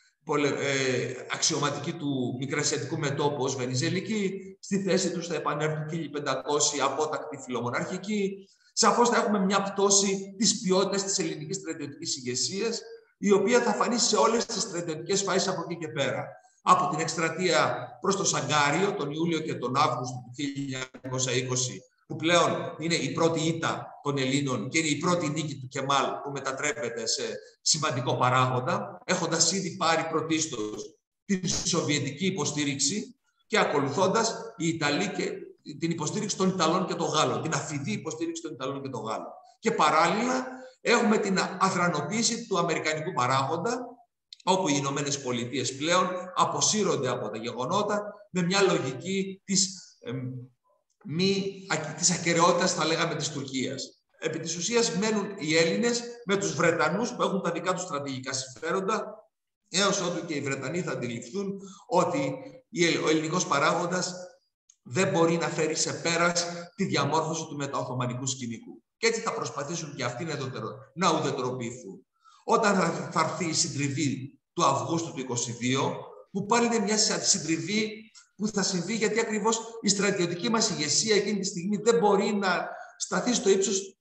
αξιωματικοί του Μικρασιατικού μετώπου ως Βενιζελικοί. Στη θέση τους θα επανέλθουν 1500 απότακτοι φιλομοναρχικοί. Σαφώς θα έχουμε μια πτώση της ποιότητας της ελληνικής στρατιωτικής ηγεσίας, η οποία θα φανεί σε όλες τις στρατιωτικές φάσεις από εκεί και πέρα. Από την εκστρατεία προς το Σαγκάριο τον Ιούλιο και τον Αύγουστο του 1920, που πλέον είναι η πρώτη ήττα των Ελλήνων και είναι η πρώτη νίκη του Κεμάλ που μετατρέπεται σε σημαντικό παράγοντα, έχοντας ήδη πάρει πρωτίστως την σοβιετική υποστήριξη και ακολουθώντας οι Ιταλοί και την υποστήριξη των Ιταλών και των Γάλλων, την αφιδή υποστήριξη των Ιταλών και των Γάλλων. Και παράλληλα έχουμε την αθρανοποίηση του αμερικανικού παράγοντα, όπου οι Ηνωμένες Πολιτείες πλέον αποσύρονται από τα γεγονότα με μια λογική της ακεραιότητας, θα λέγαμε, της Τουρκίας. Επί της ουσίας μένουν οι Έλληνες με τους Βρετανούς που έχουν τα δικά τους στρατηγικά συμφέροντα, έως ότου και οι Βρετανοί θα αντιληφθούν ότι ο ελληνικός παράγοντας δεν μπορεί να φέρει σε πέρας τη διαμόρφωση του μεταοθωμανικού σκηνικού. Και έτσι θα προσπαθήσουν και αυτοί να ουδετεροποιηθούν. Όταν θα έρθει η συντριβή του Αυγούστου του 1922, που πάλι είναι μια συντριβή που θα συμβεί γιατί ακριβώς η στρατιωτική μας ηγεσία εκείνη τη στιγμή δεν μπορεί να σταθεί στο ύψος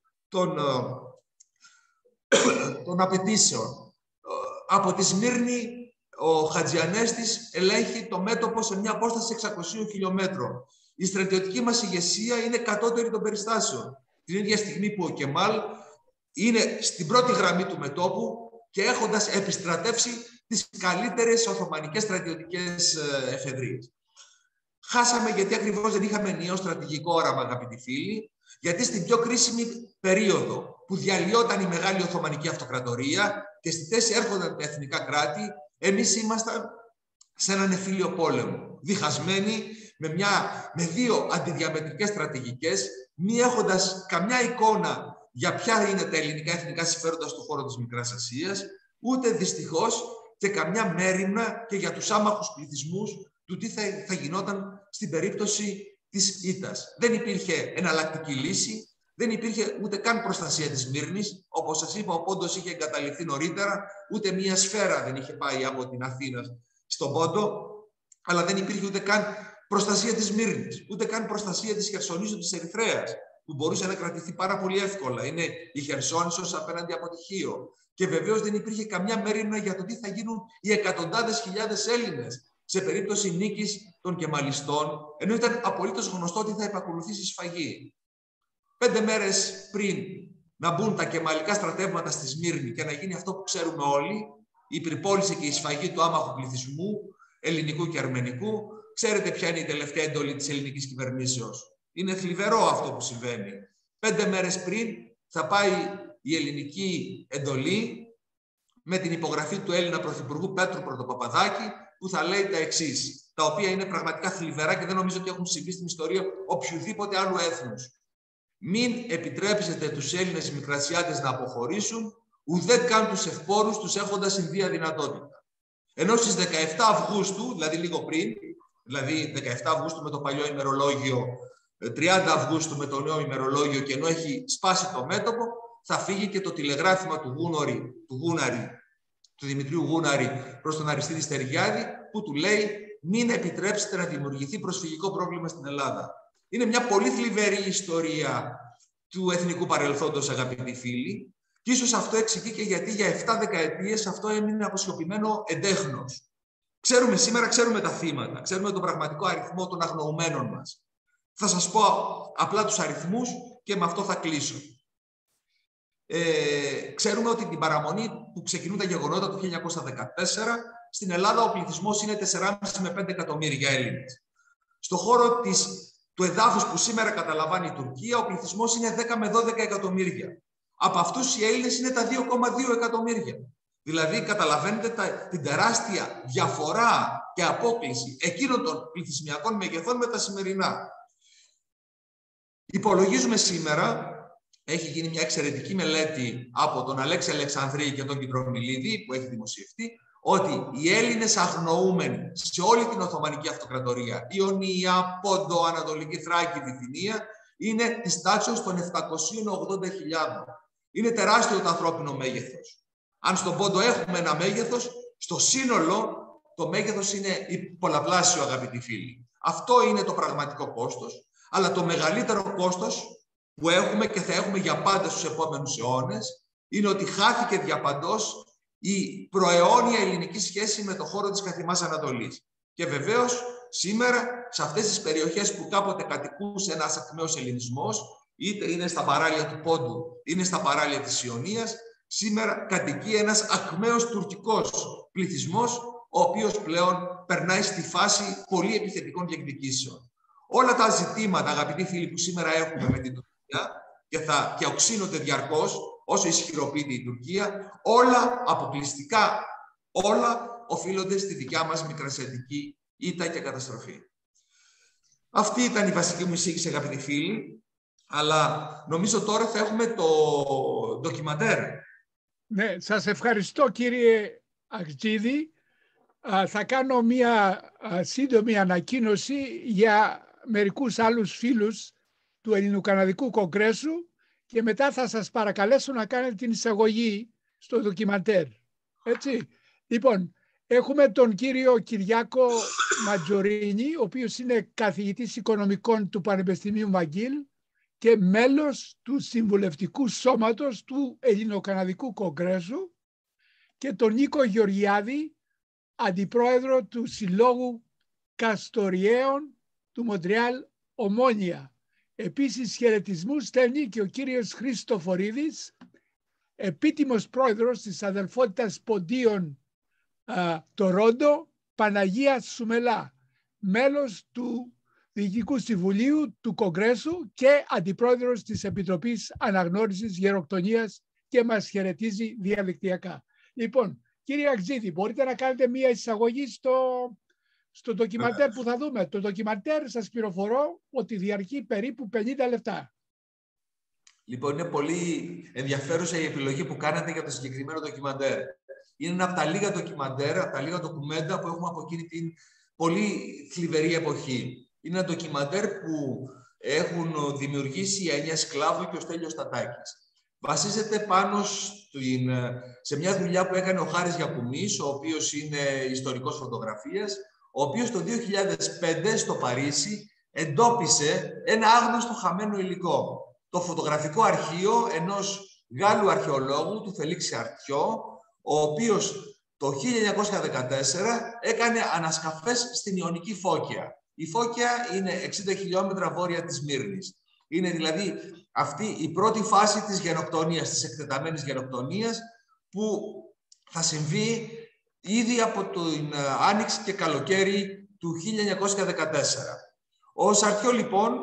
των απαιτήσεων. Από τη Σμύρνη ο Χατζιανέστης ελέγχει το μέτωπο σε μια απόσταση 600 χιλιόμετρων. Η στρατιωτική μας ηγεσία είναι κατώτερη των περιστάσεων. Την ίδια στιγμή που ο Κεμάλ είναι στην πρώτη γραμμή του μετώπου και έχοντας επιστρατεύσει τις καλύτερες οθωμανικές στρατιωτικές εφεδρίες. Χάσαμε γιατί ακριβώς δεν είχαμε ενιαίο στρατηγικό όραμα, αγαπητοί φίλοι, γιατί στην πιο κρίσιμη περίοδο που διαλυόταν η Μεγάλη Οθωμανική Αυτοκρατορία και στη θέση έρχονταν τα εθνικά κράτη, εμείς ήμασταν σε έναν εμφύλιο πόλεμο, διχασμένοι με δύο αντιδιαμετρικές στρατηγικές, μη έχοντας καμιά εικόνα για ποια είναι τα ελληνικά εθνικά συμφέροντα στον χώρο της Μικράς Ασίας, ούτε δυστυχώς και καμιά μέριμνα και για τους άμαχους πληθυσμούς του τι θα γινόταν στην περίπτωση της ήττας. Δεν υπήρχε εναλλακτική λύση, δεν υπήρχε ούτε καν προστασία της Σμύρνης. Όπως σας είπα, ο Πόντος είχε εγκαταλειφθεί νωρίτερα, ούτε μία σφαίρα δεν είχε πάει από την Αθήνα στον Πόντο, αλλά δεν υπήρχε ούτε καν προστασία της Σμύρνης, ούτε καν προστασία της Χερσονήσου της Ερυθρέας, που μπορούσε να κρατηθεί πάρα πολύ εύκολα. Είναι η Χερσόνησος απέναντι από τη Χίο. Και βεβαίως δεν υπήρχε καμιά μέριμνα για το τι θα γίνουν οι εκατοντάδες χιλιάδες Έλληνες σε περίπτωση νίκης των Κεμαλιστών, ενώ ήταν απολύτως γνωστό ότι θα επακολουθήσει σφαγή. 5 μέρες πριν να μπουν τα κεμαλικά στρατεύματα στη Σμύρνη και να γίνει αυτό που ξέρουμε όλοι, η πυρπόληση και η σφαγή του άμαχου πληθυσμού, ελληνικού και αρμενικού, ξέρετε ποια είναι η τελευταία εντολή της ελληνικής κυβερνήσεως. Είναι θλιβερό αυτό που συμβαίνει. 5 μέρες πριν θα πάει η ελληνική εντολή με την υπογραφή του Έλληνα Πρωθυπουργού Πέτρου Πρωτοπαπαδάκη, που θα λέει τα εξής, τα οποία είναι πραγματικά θλιβερά και δεν νομίζω ότι έχουν συμβεί στην ιστορία οποιοδήποτε άλλου έθνους. Μην επιτρέψετε τους Έλληνες Μικρασιάτες να αποχωρήσουν, ουδέν καν τους ευπόρους τους έχοντας ενδία δυνατότητα. Ενώ στις 17 Αυγούστου, δηλαδή λίγο πριν, δηλαδή 17 Αυγούστου με το παλιό ημερολόγιο, 30 Αυγούστου με το νέο ημερολόγιο, και ενώ έχει σπάσει το μέτωπο, θα φύγει και το τηλεγράφημα του Δημητρίου Γούναρη προς τον Αριστίδη Στεριάδη, που του λέει μην επιτρέψετε να δημιουργηθεί προσφυγικό πρόβλημα στην Ελλάδα. Είναι μια πολύ θλιβερή ιστορία του εθνικού παρελθόντος, αγαπητοί φίλοι, και ίσως αυτό εξηγεί και γιατί για 7 δεκαετίες αυτό έμεινε αποσιωπημένο εντέχνος. Σήμερα ξέρουμε τα θύματα, ξέρουμε τον πραγματικό αριθμό των αγνοουμένων μας. Θα σας πω απλά τους αριθμούς και με αυτό θα κλείσω. Ξέρουμε ότι την παραμονή που ξεκινούν τα γεγονότα του 1914, στην Ελλάδα ο πληθυσμός είναι 4,5 με 5 εκατομμύρια Έλληνες. Στο χώρο του εδάφους που σήμερα καταλαμβάνει η Τουρκία, ο πληθυσμός είναι 10 με 12 εκατομμύρια. Από αυτούς οι Έλληνες είναι τα 2,2 εκατομμύρια. Δηλαδή, καταλαβαίνετε την τεράστια διαφορά και απόκλιση εκείνων των πληθυσμιακών μεγεθών με τα σημερινά. Υπολογίζουμε σήμερα, έχει γίνει μια εξαιρετική μελέτη από τον Αλέξη Αλεξανδρή και τον Κιτρομιλίδη που έχει δημοσιευτεί, ότι οι Έλληνες αγνοούμενοι σε όλη την Οθωμανική Αυτοκρατορία, Ιωνία, Πόντο, Ανατολική Θράκη, Βυθινία, είναι της τάξης των 780.000. Είναι τεράστιο το ανθρώπινο μέγεθος. Αν στον Πόντο έχουμε ένα μέγεθος, στο σύνολο το μέγεθος είναι πολλαπλάσιο, αγαπητοί φίλοι. Αυτό είναι το πραγματικό κόστος, αλλά το μεγαλύτερο κόστος που έχουμε και θα έχουμε για πάντα στους επόμενους αιώνες είναι ότι χάθηκε διαπαντός η προαιώνια ελληνική σχέση με το χώρο της καθημάς Ανατολής. Και βεβαίως σήμερα σε αυτές τις περιοχές που κάποτε κατοικούσε ένας ακμαίος ελληνισμός, είτε είναι στα παράλια του Πόντου, είτε στα παράλια της Ιωνίας, σήμερα κατοικεί ένας ακμαίος τουρκικός πληθυσμός, ο οποίος πλέον περνάει στη φάση πολύ επιθετικών διεκδικήσεων. Όλα τα ζητήματα, αγαπητοί φίλοι, που σήμερα έχουμε με την Τουρκία και οξύνονται διαρκώς, όσο ισχυροποιείται η Τουρκία, όλα αποκλειστικά, όλα οφείλονται στη δικιά μας μικρασιατική ήττα και καταστροφή. Αυτή ήταν η βασική μου εισήγηση, αγαπητοί φίλοι, αλλά νομίζω τώρα θα έχουμε το ντοκιμαντέρ. Ναι, σας ευχαριστώ κύριε Αχτζίδη. Θα κάνω μια σύντομη ανακοίνωση για μερικούς άλλους φίλους του Ελληνοκαναδικού Κογκρέσου και μετά θα σας παρακαλέσω να κάνετε την εισαγωγή στο ντοκιμαντέρ. Έτσι. Λοιπόν, έχουμε τον κύριο Κυριάκο Ματζορίνη, ο οποίος είναι καθηγητής οικονομικών του Πανεπιστημίου Μαγγίλ και μέλος του Συμβουλευτικού Σώματος του Ελληνοκαναδικού Κογκρέσου, και τον Νίκο Γεωργιάδη, αντιπρόεδρο του Συλλόγου Καστοριαίων του Μοντρεάλ Ομόνια. Επίσης χαιρετισμούς στέλνει και ο κύριος Χριστοφορίδης, επίτιμος πρόεδρος της Αδελφότητας Ποντίων Τορόντο, Παναγία Σουμελά, μέλος του Διοικητικού Συμβουλίου του Κογκρέσου και Αντιπρόεδρος της Επιτροπής Αναγνώρισης Γεροκτονίας και μας χαιρετίζει διαδικτυακά. Λοιπόν, κύριε Αγτζίδη, μπορείτε να κάνετε μία εισαγωγή στο ντοκιμαντέρ που θα δούμε. Το ντοκιμαντέρ, σας πληροφορώ, ότι διαρκεί περίπου 50 λεπτά. Λοιπόν, είναι πολύ ενδιαφέρουσα η επιλογή που κάνετε για το συγκεκριμένο ντοκιμαντέρ. Είναι ένα από τα λίγα ντοκιμαντέρ, από τα λίγα ντοκουμέντα που έχουμε από εκείνη την πολύ θλιβερή εποχή. Είναι ένα ντοκιμαντέρ που έχουν δημιουργήσει η Αένια Σκλάβου και ο Στέλιος Τατάκης. Βασίζεται πάνω σε μια δουλειά που έκανε ο Χάρης Γιακουμής, ο οποίος είναι ιστορικός φωτογραφίας, ο οποίος το 2005 στο Παρίσι εντόπισε ένα άγνωστο χαμένο υλικό. Το φωτογραφικό αρχείο ενός Γάλλου αρχαιολόγου, του Φελίξη Αρτιό, ο οποίος το 1914 έκανε ανασκαφές στην Ιωνική Φώκια. Η Φώκια είναι 60 χιλιόμετρα βόρεια της Μύρνης. Είναι δηλαδή αυτή η πρώτη φάση της γενοκτονίας, της εκτεταμένης γενοκτονίας, που θα συμβεί ήδη από την Άνοιξη και καλοκαίρι του 1914. Ο Σαρτιό, λοιπόν,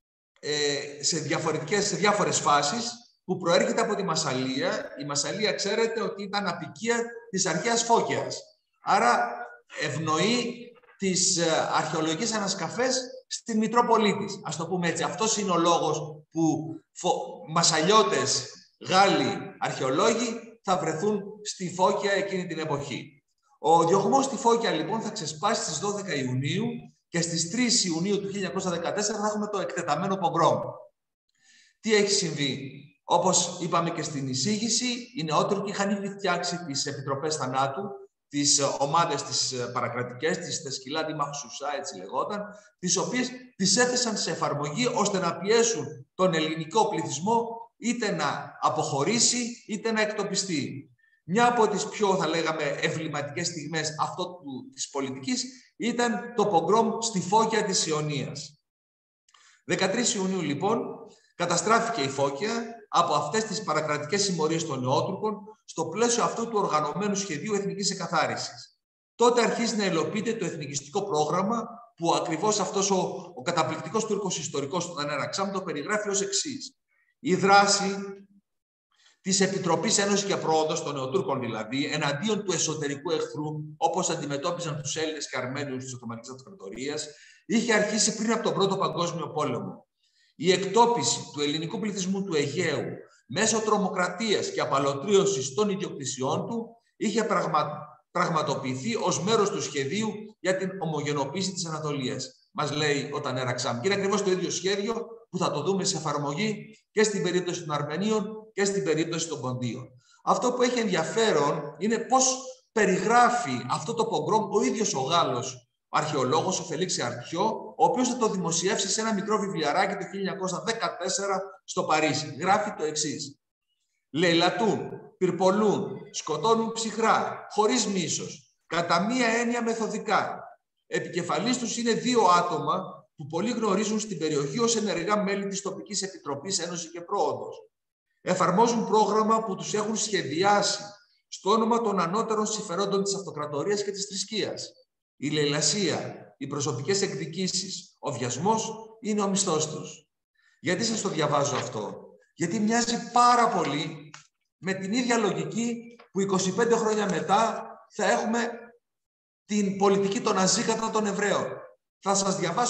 σε διάφορες φάσεις, που προέρχεται από τη Μασσαλία. Η Μασσαλία, ξέρετε, ότι ήταν αποικία της αρχαίας Φώκιας. Άρα ευνοεί τις αρχαιολογικές ανασκαφές στην Μητρόπολη της. Ας το πούμε έτσι. Αυτός είναι ο λόγος που Μασσαλιώτες, Γάλλοι αρχαιολόγοι θα βρεθούν στη Φώκια εκείνη την εποχή. Ο διωγμός στη Φώκια, λοιπόν, θα ξεσπάσει στις 12 Ιουνίου και στις 3 Ιουνίου του 1914 θα έχουμε το εκτεταμένο πογκρόμ. Τι έχει συμβεί? Όπως είπαμε και στην εισήγηση, οι νεότουρκοι είχαν ήδη φτιάξει τις επιτροπές θανάτου, τις ομάδες τις παρακρατικές, τις Τεσκυλά Μαχσουσά, έτσι λεγόταν, τις οποίες τις έθεσαν σε εφαρμογή ώστε να πιέσουν τον ελληνικό πληθυσμό είτε να αποχωρήσει είτε να εκτοπιστεί. Μια από τις πιο, θα λέγαμε, ευληματικές στιγμές της πολιτικής ήταν το πογκρόμ στη Φώκια της Ιωνίας. 13 Ιουνίου, λοιπόν, καταστράφηκε η Φώκια από αυτές τις παρακρατικές συμμορίες των νεότουρκων στο πλαίσιο αυτού του οργανωμένου σχεδίου εθνικής εκαθάρισης. Τότε αρχίζει να υλοποιείται το εθνικιστικό πρόγραμμα που ακριβώς αυτός ο καταπληκτικός Τούρκος ιστορικός του Τανέρ Ακσάμ το περιγράφει ως εξής. Η δράση της Επιτροπής Ένωσης και Πρόοδος των Νεοτούρκων, δηλαδή, εναντίον του εσωτερικού εχθρού, όπως αντιμετώπιζαν τους Έλληνες και Αρμένιους της Οθωμανικής Αυτοκρατορίας, είχε αρχίσει πριν από τον Πρώτο Παγκόσμιο Πόλεμο. Η εκτόπιση του ελληνικού πληθυσμού του Αιγαίου μέσω τρομοκρατίας και απαλωτρίωσης των ιδιοκτησιών του είχε πραγματοποιηθεί ως μέρος του σχεδίου για την ομογενοποίηση της Ανατολίας. Μας λέει ο Τανέρ Ακσάμ. Και είναι ακριβώς το ίδιο σχέδιο που θα το δούμε σε εφαρμογή και στην περίπτωση των Αρμενίων και στην περίπτωση των Ποντίων. Αυτό που έχει ενδιαφέρον είναι πώς περιγράφει αυτό το πογκρόμ ο ίδιος ο Γάλλος αρχαιολόγος, ο Φελίξη Αρτιό, ο οποίος θα το δημοσιεύσει σε ένα μικρό βιβλιαράκι το 1914 στο Παρίσι. Γράφει το εξής. Λαιλατούν, πυρπολούν, σκοτώνουν ψυχρά, χωρίς μίσος, κατά μία έννοια μεθοδικά. Επικεφαλής τους είναι 2 άτομα που πολλοί γνωρίζουν στην περιοχή ως ενεργά μέλη της τοπικής επιτροπής Ένωση και Πρόοδος. Εφαρμόζουν πρόγραμμα που τους έχουν σχεδιάσει στο όνομα των ανώτερων συμφερόντων της αυτοκρατορίας και της θρησκείας. Η λαιλασία, οι προσωπικές εκδικήσεις, ο βιασμός είναι ο μισθός τους. Γιατί σας το διαβάζω αυτό? Γιατί μοιάζει πάρα πολύ με την ίδια λογική που 25 χρόνια μετά θα έχουμε την πολιτική των Ναζί κατά των Εβραίων. Θα σας διαβάσω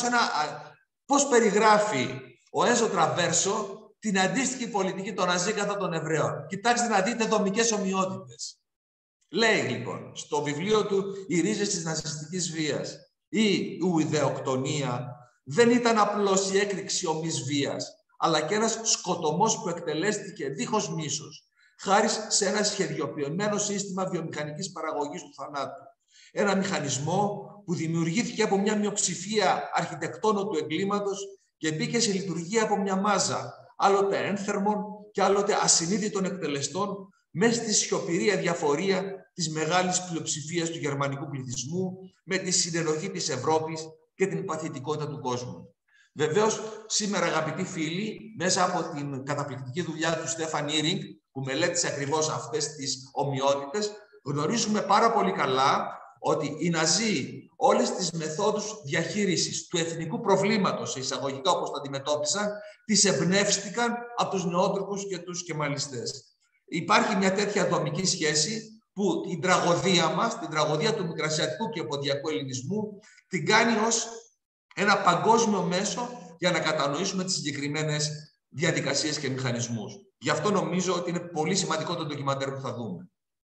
πώς περιγράφει ο Ένζο Τραβέρσο την αντίστοιχη πολιτική των Ναζί κατά των Εβραίων. Κοιτάξτε να δείτε δομικές ομοιότητες. Λέει λοιπόν στο βιβλίο του «Οι ρίζες της ναζιστικής βίας» η ουδεοκτονία δεν ήταν απλώς η έκρηξη ομής βίας, αλλά και ένας σκοτωμός που εκτελέστηκε δίχως μίσος, χάρη σε ένα σχεδιοποιημένο σύστημα βιομηχανικής παραγωγής του θανάτου. Ένα μηχανισμό που δημιουργήθηκε από μια μειοψηφία αρχιτεκτόνων του εγκλήματος και μπήκε σε λειτουργία από μια μάζα, άλλοτε ένθερμων και άλλοτε ασυνείδητων εκτελεστών, μέσα στη σιωπηρή αδιαφορία της μεγάλης πλειοψηφίας του γερμανικού πληθυσμού, με τη συνενοχή της Ευρώπης και την παθητικότητα του κόσμου. Βεβαίως, σήμερα, αγαπητοί φίλοι, μέσα από την καταπληκτική δουλειά του Στέφαν Ήρινγκ, που μελέτησε ακριβώς αυτές τις ομοιότητες, γνωρίζουμε πάρα πολύ καλά ότι οι Ναζί όλες τις μεθόδους διαχείρισης του εθνικού προβλήματος, εισαγωγικά όπως το αντιμετώπισαν, τις εμπνεύστηκαν από τους νεότουρκους και τους κεμαλιστές. Υπάρχει μια τέτοια δομική σχέση που την τραγωδία μας, την τραγωδία του μικρασιατικού και ποντιακού ελληνισμού, την κάνει ως ένα παγκόσμιο μέσο για να κατανοήσουμε τις συγκεκριμένες διαδικασίες και μηχανισμούς. Γι' αυτό νομίζω ότι είναι πολύ σημαντικό το ντοκιμαντέρ που θα δούμε.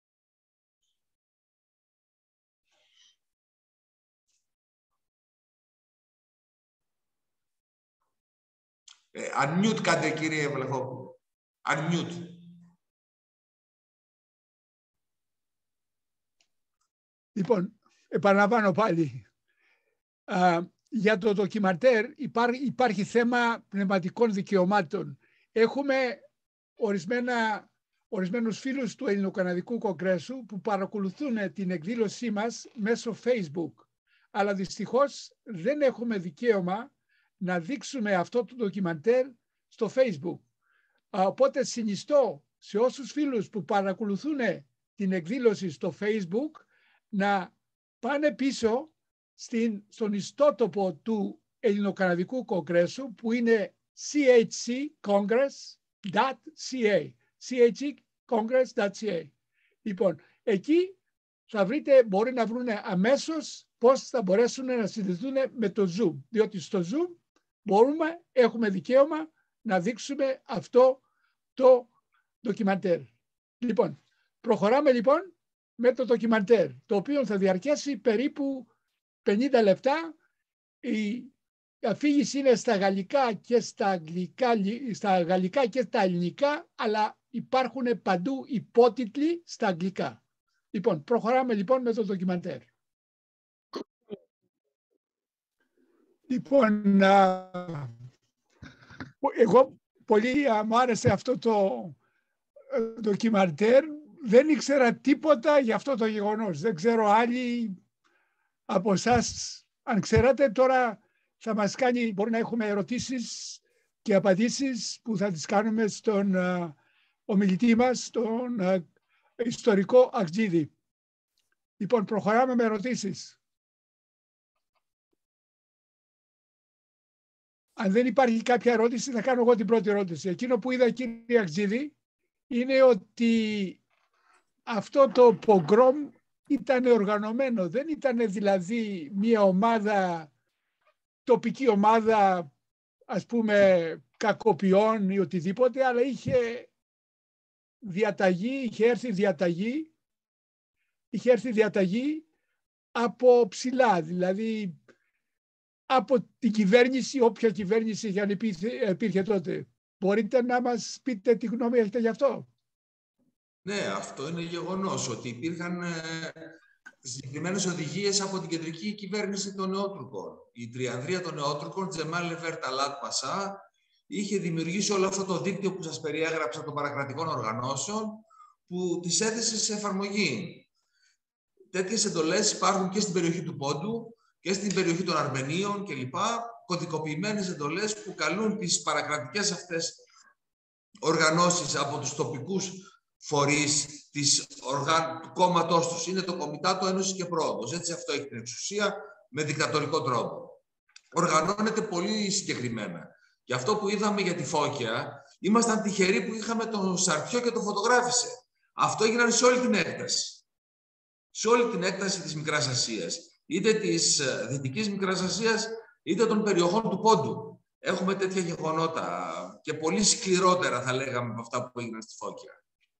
Unmute κάντε, κύριε Βλαχόπουλο. Unmute. Λοιπόν, επαναλαμβάνω πάλι. Για το ντοκιμαντέρ υπάρχει θέμα πνευματικών δικαιωμάτων. Έχουμε ορισμένους φίλους του Ελληνοκαναδικού Κογκρέσου που παρακολουθούν την εκδήλωσή μας μέσω Facebook. Αλλά δυστυχώς δεν έχουμε δικαίωμα να δείξουμε αυτό το ντοκιμαντέρ στο Facebook. Οπότε συνιστώ σε όσους φίλους που παρακολουθούν την εκδήλωση στο Facebook να πάνε πίσω στον ιστότοπο του Ελληνοκαναδικού Κογκρέσου που είναι chccongress.ca. chccongress.ca. Λοιπόν, εκεί μπορεί να βρουν αμέσως πώς θα μπορέσουν να συνδεθούν με το Zoom. Διότι στο Zoom έχουμε δικαίωμα να δείξουμε αυτό το ντοκιμαντέρ. Λοιπόν, προχωράμε λοιπόν με το ντοκιμαντέρ, το οποίο θα διαρκέσει περίπου 50 λεπτά. Η αφήγηση είναι στα γαλλικά και στα γαλλικά και στα ελληνικά, αλλά υπάρχουν παντού υπότιτλοι στα αγγλικά. Λοιπόν, προχωράμε λοιπόν με το ντοκιμαντέρ. Λοιπόν, εγώ πολύ μου άρεσε αυτό το ντοκιμαντέρ. Δεν ήξερα τίποτα για αυτό το γεγονός. Δεν ξέρω άλλοι από εσάς, αν ξέρατε. Τώρα θα μας κάνει, μπορεί να έχουμε ερωτήσεις και απαντήσεις που θα τις κάνουμε στον ομιλητή μας, τον ιστορικό Αχτζίδη. Λοιπόν, προχωράμε με ερωτήσεις. Αν δεν υπάρχει κάποια ερώτηση, θα κάνω εγώ την πρώτη ερώτηση. Εκείνο που είδα, κύριε Αχτζίδη, είναι ότι αυτό το πογκρόμ ήταν οργανωμένο. Δεν ήταν δηλαδή μια ομάδα, τοπική ομάδα, ας πούμε, κακοποιών ή οτιδήποτε, αλλά είχε έρθει διαταγή από ψηλά, δηλαδή από την κυβέρνηση, όποια κυβέρνηση για να υπήρχε τότε. Μπορείτε να μας πείτε τι γνώμη έχετε γι' αυτό? Ναι, αυτό είναι γεγονός, ότι υπήρχαν συγκεκριμένες οδηγίες από την κεντρική κυβέρνηση των Νεότουρκων. Η Τριανδρία των Νεότουρκων, Τζεμάλ Λεβέρ Ταλάτ Πασά, είχε δημιουργήσει όλο αυτό το δίκτυο που σας περιέγραψα των παρακρατικών οργανώσεων, που τις έθεσε σε εφαρμογή. Τέτοιες εντολές υπάρχουν και στην περιοχή του Πόντου και στην περιοχή των Αρμενίων κλπ. Κωδικοποιημένες εντολές που καλούν τις παρακρατικές αυτές οργανώσεις από τους τοπικούς φορείς του κόμματός τους. Είναι το Κομιτάτο Ένωσης και Πρόοδος. Έτσι αυτό έχει την εξουσία με δικτατορικό τρόπο. Οργανώνεται πολύ συγκεκριμένα. Και αυτό που είδαμε για τη Φώκια, ήμασταν τυχεροί που είχαμε τον Σαρτιό και τον φωτογράφησε. Αυτό έγιναν σε όλη την έκταση. Σε όλη την έκταση της Μικράς Ασίας. Είτε της Δυτικής Μικράς Ασίας, είτε των περιοχών του Πόντου. Έχουμε τέτοια γεγονότα και πολύ σκληρότερα θα λέγαμε από αυτά που έγιναν στη Φώκια.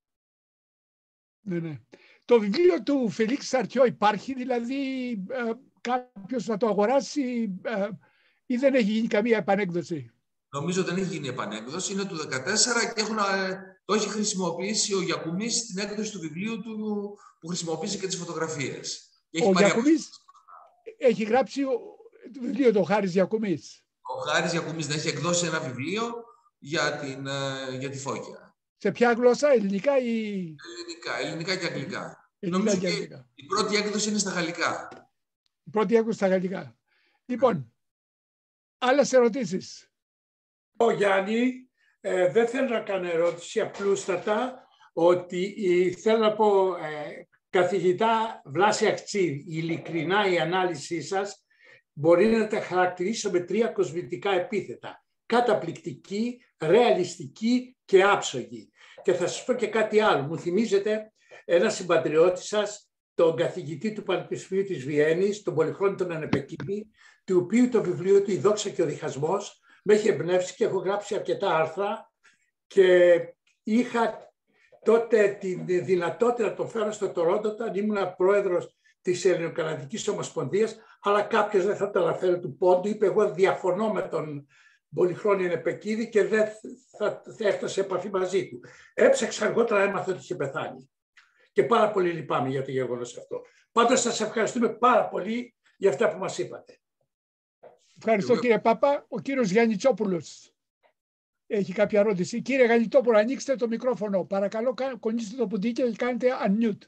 Ναι. Το βιβλίο του Φελίξ Σαρτιό υπάρχει, δηλαδή κάποιος να το αγοράσει ή δεν έχει γίνει καμία επανέκδοση? Νομίζω δεν έχει γίνει επανέκδοση, είναι του 2014 και το έχει χρησιμοποιήσει ο Γιακουμής στην έκδοση του βιβλίου του που χρησιμοποίησε και τις φωτογραφίες. Ο Γιακουμής έχει γράψει το βιβλίο του Χάρης Γιακουμής. Ο Χάρης Γιακουμής έχει εκδώσει ένα βιβλίο για τη Φώκια. Σε ποια γλώσσα, ελληνικά ή... Ελληνικά και αγγλικά. Νομίζω και η πρώτη έκδοση είναι στα γαλλικά. Η πρώτη έκδοση στα γαλλικά. Λοιπόν, άλλες ερωτήσεις? Γιάννη, δεν θέλω να κάνω ερώτηση, απλούστατα, ότι θέλω να πω Καθηγητά Βλάση Αχτσίδη, ειλικρινά η ανάλυση σας μπορεί να τα χαρακτηρίσω με 3 κοσμητικά επίθετα. Καταπληκτική, ρεαλιστική και άψογη. Και θα σας πω και κάτι άλλο. Μου θυμίζετε ένα συμπατριώτη σας, τον καθηγητή του Πανεπιστημίου της Βιέννης, τον πολυχρόνιο τον Ανεπεκίδη, του οποίου το βιβλίο του «Η δόξα και ο διχασμός» με έχει εμπνεύσει και έχω γράψει αρκετά άρθρα και είχα τότε τη δυνατότητα να τον φέρω στο Τορόντο όταν ήμουν πρόεδρος της Ελληνοκαναδικής Ομοσπονδίας, αλλά κάποιος δεν θα το αναφέρει του πόντου, είπε εγώ διαφωνώ με τον πολυχρόνιο Ανεπεκίδη και δεν θα έφτασε σε επαφή μαζί του. Έψαξα αργότερα, έμαθα ότι είχε πεθάνει. Και πάρα πολύ λυπάμαι για το γεγονός αυτό. Πάντως σας ευχαριστούμε πάρα πολύ για αυτά που μας είπατε. Ευχαριστώ κύριε Πάπα. Ο κύριος Γιαννητσόπουλος έχει κάποια ερώτηση. Κύριε Γιαννητσόπουλο, ανοίξτε το μικρόφωνο. Παρακαλώ, κονίστε το ποντίκι και κάνετε unmute.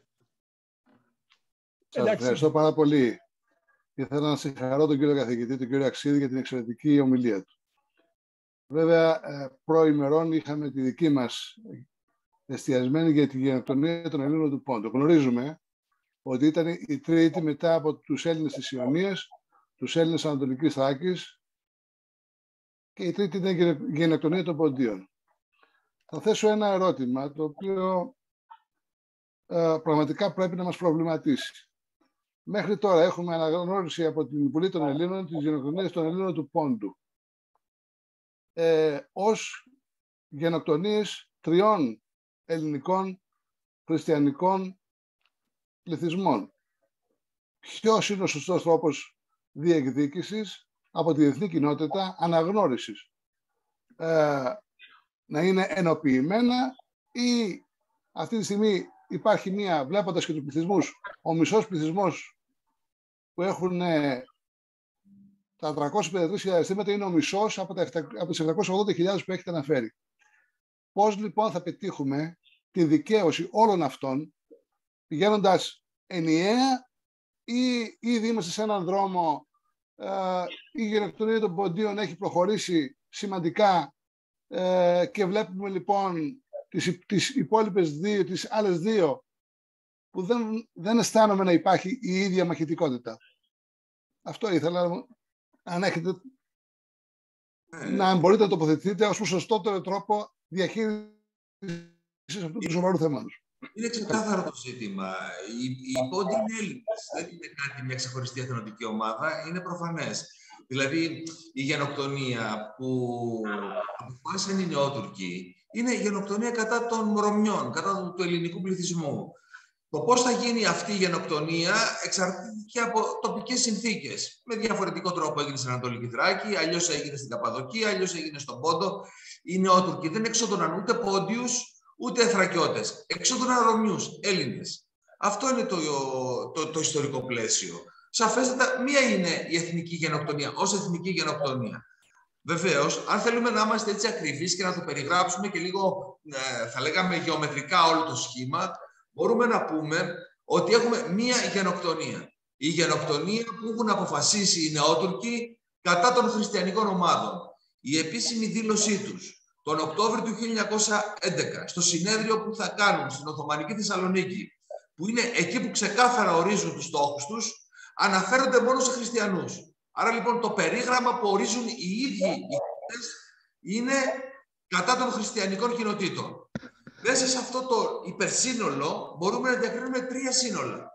Σας ευχαριστώ πάρα πολύ. Ήθελα να συγχαρώ τον κύριο καθηγητή, τον κύριο Αχτσίδη, για την εξαιρετική ομιλία του. Βέβαια, προημερών είχαμε τη δική μας εστιασμένη για τη γενοκτονία των Ελλήνων του Πόντου. Γνωρίζουμε ότι ήταν η τρίτη μετά από τους Έλληνες της Ιωνίας, τους Έλληνες Ανατολικής Θράκης και η τρίτη ήταν η γενοκτονία των Ποντίων. Θα θέσω ένα ερώτημα το οποίο πραγματικά πρέπει να μας προβληματίσει. Μέχρι τώρα έχουμε αναγνώριση από την Βουλή των Ελλήνων της γενοκτονίας των Ελλήνων του Πόντου ως γενοκτονίες 3 ελληνικών χριστιανικών πληθυσμών. Ποιος είναι ο σωστός τρόπος διεκδίκησης από τη διεθνή κοινότητα αναγνώρισης? Να είναι ενοποιημένα ή αυτή τη στιγμή υπάρχει μία, βλέποντας και τους πληθυσμούς, ο μισός πληθυσμός που έχουν τα 353.000 αισθήματα είναι ο μισός από τις 780.000 που έχετε αναφέρει. Πώς λοιπόν θα πετύχουμε τη δικαίωση όλων αυτών πηγαίνοντας ενιαία ή ήδη είμαστε σε έναν δρόμο, η γενοκτονία των Ποντίων έχει προχωρήσει σημαντικά και βλέπουμε λοιπόν τις υπόλοιπες δύο, τις άλλες δύο που δεν αισθάνομαι να υπάρχει η ίδια μαχητικότητα. Αυτό ήθελα, αν έχετε, να μπορείτε να τοποθετηθείτε ως σωστότερο τρόπο διαχείρισης αυτού του σοβαρού θέματος. Είναι ξεκάθαρο το ζήτημα. Οι Πόντιοι είναι Έλληνες. Δεν είναι κάτι μια ξεχωριστή εθνοτική ομάδα. Είναι προφανές. Δηλαδή, η γενοκτονία που αποφάσισαν οι Νεότουρκοι είναι η γενοκτονία κατά των Ρωμιών, κατά του ελληνικού πληθυσμού. Το πώς θα γίνει αυτή η γενοκτονία εξαρτήθηκε από τοπικές συνθήκες. Με διαφορετικό τρόπο έγινε στην Ανατολική Θράκη, αλλιώς έγινε στην Καπαδοκία, αλλιώς έγινε στον Πόντο. Οι Νεότουρκοι δεν εξόδωναν ούτε Πόντιους, ούτε Θρακιώτες. Εξόδωναν Ρωμιούς, Έλληνες. Αυτό είναι το ιστορικό πλαίσιο. Σαφέστατα, μία είναι η εθνική γενοκτονία, ως εθνική γενοκτονία. Βεβαίως, αν θέλουμε να είμαστε έτσι ακριβείς και να το περιγράψουμε και λίγο, θα λέγαμε, γεωμετρικά όλο το σχήμα, μπορούμε να πούμε ότι έχουμε μία γενοκτονία. Η γενοκτονία που έχουν αποφασίσει οι Νεότουρκοι κατά των χριστιανικών ομάδων. Η επίσημη δήλωσή τους τον Οκτώβριο του 1911, στο συνέδριο που θα κάνουν στην Οθωμανική Θεσσαλονίκη, που είναι εκεί που ξεκάθαρα ορίζουν τους στόχους τους, αναφέρονται μόνο σε χριστιανούς. Άρα λοιπόν το περίγραμμα που ορίζουν οι ίδιοι οι χριστιανοί είναι κατά των χριστιανικών κοινοτήτων. Μέσα σε αυτό το υπερσύνολο μπορούμε να διακρίνουμε 3 σύνολα.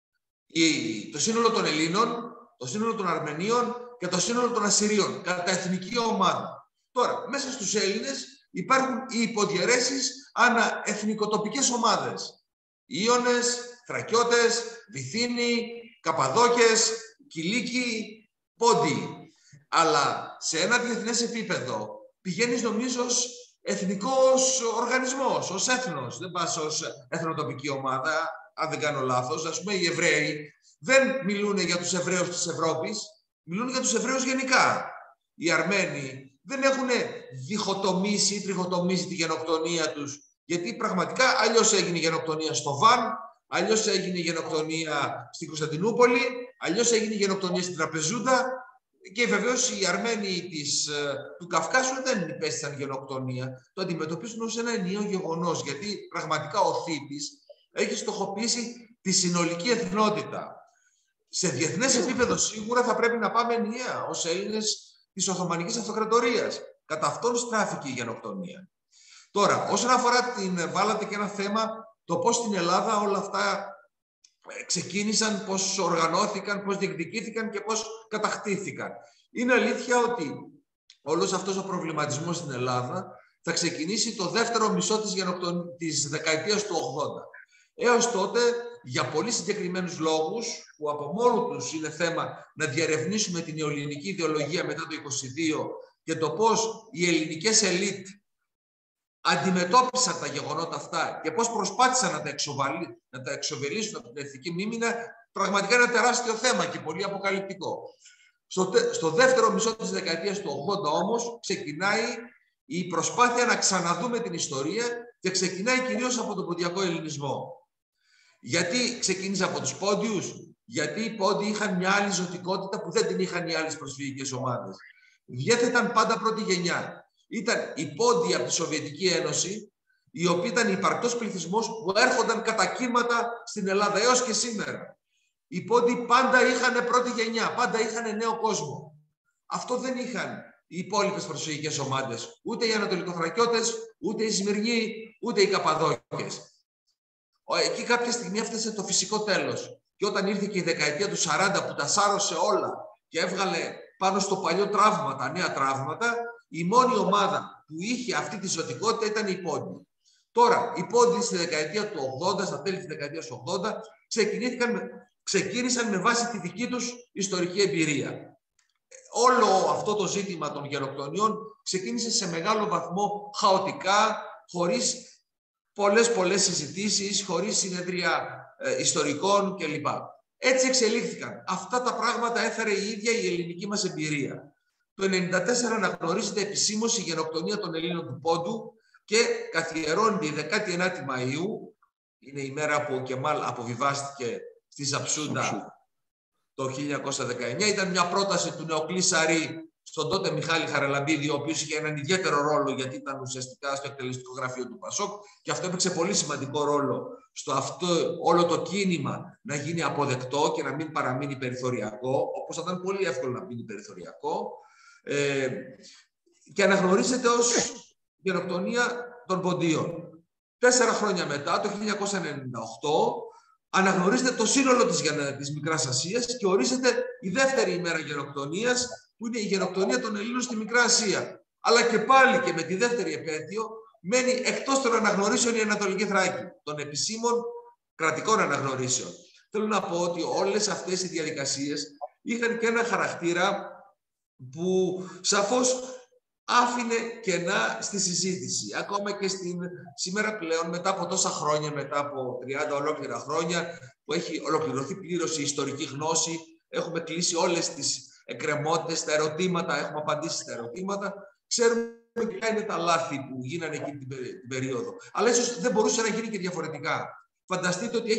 Το σύνολο των Ελλήνων, το σύνολο των Αρμενίων και το σύνολο των Ασσυρίων, κατά εθνική ομάδα. Τώρα, μέσα στους Έλληνες υπάρχουν οι υποδιαιρέσεις ανά εθνικοτοπικές ομάδες. Ιώνες, Θρακιώτες, Βυθίνοι, Καπαδόκες, Κιλίκοι, Πόντιοι. Αλλά σε ένα διεθνές επίπεδο πηγαίνεις νομίζω ως εθνικός οργανισμός, ως έθνος. Δεν πας ως εθνοτοπική ομάδα, αν δεν κάνω λάθος. Ας πούμε οι Εβραίοι δεν μιλούν για τους Εβραίους της Ευρώπης, μιλούν για τους Εβραίους γενικά. Οι Αρμένοι δεν έχουν διχοτομήσει ή τριχοτομήσει τη γενοκτονία τους, γιατί πραγματικά αλλιώς έγινε η γενοκτονία στο Βαν, αλλιώς έγινε η γενοκτονία στην Κωνσταντινούπολη, αλλιώς έγινε η γενοκτονία στην Τραπεζούντα και βεβαίως οι Αρμένοι του Καυκάσου δεν υπέστησαν γενοκτονία. Το αντιμετωπίζουν ως ένα ενιαίο γεγονός, γιατί πραγματικά ο Θήπης έχει στοχοποιήσει τη συνολική εθνότητα. Σε διεθνές επίπεδο σίγουρα θα πρέπει να πάμε ενιαία ως Έλληνες της Οθωμανικής Αυτοκρατορίας. Κατά αυτόν στράφηκε η γενοκτονία. Τώρα, όσον αφορά βάλατε και ένα θέμα, το πώς στην Ελλάδα όλα αυτά ξεκίνησαν, πώς οργανώθηκαν, πώς διεκδικήθηκαν και πώς κατακτήθηκαν. Είναι αλήθεια ότι όλος αυτός ο προβληματισμός στην Ελλάδα θα ξεκινήσει το δεύτερο μισό της δεκαετίας του 80. Έως τότε, για πολύ συγκεκριμένους λόγους, που από μόνο τους είναι θέμα να διερευνήσουμε την νεοελληνική ιδεολογία μετά το 22 και το πώς οι ελληνικές ελίτ αντιμετώπισαν τα γεγονότα αυτά και πώς προσπάθησαν να τα εξοβελήσουν από την εθνική μνήμη, είναι πραγματικά ένα τεράστιο θέμα και πολύ αποκαλυπτικό. Στο δεύτερο μισό της δεκαετίας του 80 όμως ξεκινάει η προσπάθεια να ξαναδούμε την ιστορία και ξεκινάει κυρίως από τον ποντιακό ελληνισμό. Γιατί ξεκίνησε από τους πόντιους? Γιατί οι πόντιοι είχαν μια άλλη ζωτικότητα που δεν την είχαν οι άλλες προσφυγικές ομάδες. Διέθεταν πάντα πρώτη γενιά. Ήταν οι πόντιοι από τη Σοβιετική Ένωση, οι οποίοι ήταν υπαρκτός πληθυσμός που έρχονταν κατά κύματα στην Ελλάδα έως και σήμερα. Οι πόντιοι πάντα είχαν πρώτη γενιά, πάντα είχαν νέο κόσμο. Αυτό δεν είχαν οι υπόλοιπες προσφυγικές ομάδες. Ούτε οι Ανατολικοθρακιώτες, ούτε οι Σμυρνοί, ούτε οι Καπαδόκες. Εκεί κάποια στιγμή έφτασε το φυσικό τέλος. Και όταν ήρθε και η δεκαετία του 40 που τα σάρωσε όλα και έβγαλε πάνω στο παλιό τραύμα τα νέα τραύματα, η μόνη ομάδα που είχε αυτή τη ζωτικότητα ήταν οι πόντιοι. Τώρα, οι πόντιοι στη δεκαετία του 80, στα τέλη της δεκαετίας του 80, ξεκίνησαν με βάση τη δική τους ιστορική εμπειρία. Όλο αυτό το ζήτημα των γενοκτονιών ξεκίνησε σε μεγάλο βαθμό χαοτικά, χωρίς πολλές συζητήσεις, χωρίς συνεδρία ιστορικών κλπ. Έτσι εξελίχθηκαν. Αυτά τα πράγματα έφερε η ίδια η ελληνική μας εμπειρία. Το 1994 αναγνωρίζεται επισήμως η γενοκτονία των Ελλήνων του Πόντου και καθιερώνεται η 19η Μαΐου, είναι η μέρα που ο Κεμάλ αποβιβάστηκε στη Ζαψούντα το 1919. Ήταν μια πρόταση του Νεοκλή Σαρή στον τότε Μιχάλη Χαραλαμπίδη, ο οποίος είχε έναν ιδιαίτερο ρόλο γιατί ήταν ουσιαστικά στο εκτελεστικό γραφείο του Πασόκ και αυτό έπαιξε πολύ σημαντικό ρόλο στο αυτό όλο το κίνημα να γίνει αποδεκτό και να μην παραμείνει περιθωριακό, όπως θα ήταν πολύ εύκολο να μείνει περιθωριακό, και αναγνωρίζεται ως γενοκτονία των Ποντίων. 4 χρόνια μετά, το 1998, αναγνωρίζεται το σύνολο της Μικράς Ασίας και ορίζεται η δεύτερη ημέρα γενοκτονίας, που είναι η γενοκτονία των Ελλήνων στη Μικρά Ασία. Αλλά και πάλι και με τη δεύτερη επέτειο μένει εκτός των αναγνωρίσεων η Ανατολική Θράκη, των επισήμων κρατικών αναγνωρίσεων. Θέλω να πω ότι όλες αυτές οι διαδικασίες είχαν και ένα χαρακτήρα που σαφώς άφηνε κενά στη συζήτηση. Ακόμα και σήμερα πλέον, μετά από τόσα χρόνια, μετά από 30 ολόκληρα χρόνια, που έχει ολοκληρωθεί πλήρως η ιστορική γνώση, έχουμε κλείσει όλες τις εκκρεμότητες, τα ερωτήματα, έχουμε απαντήσει στα ερωτήματα, ξέρουμε ποια είναι τα λάθη που γίνανε εκείνη την περίοδο. Αλλά ίσως δεν μπορούσε να γίνει και διαφορετικά. Φανταστείτε ότι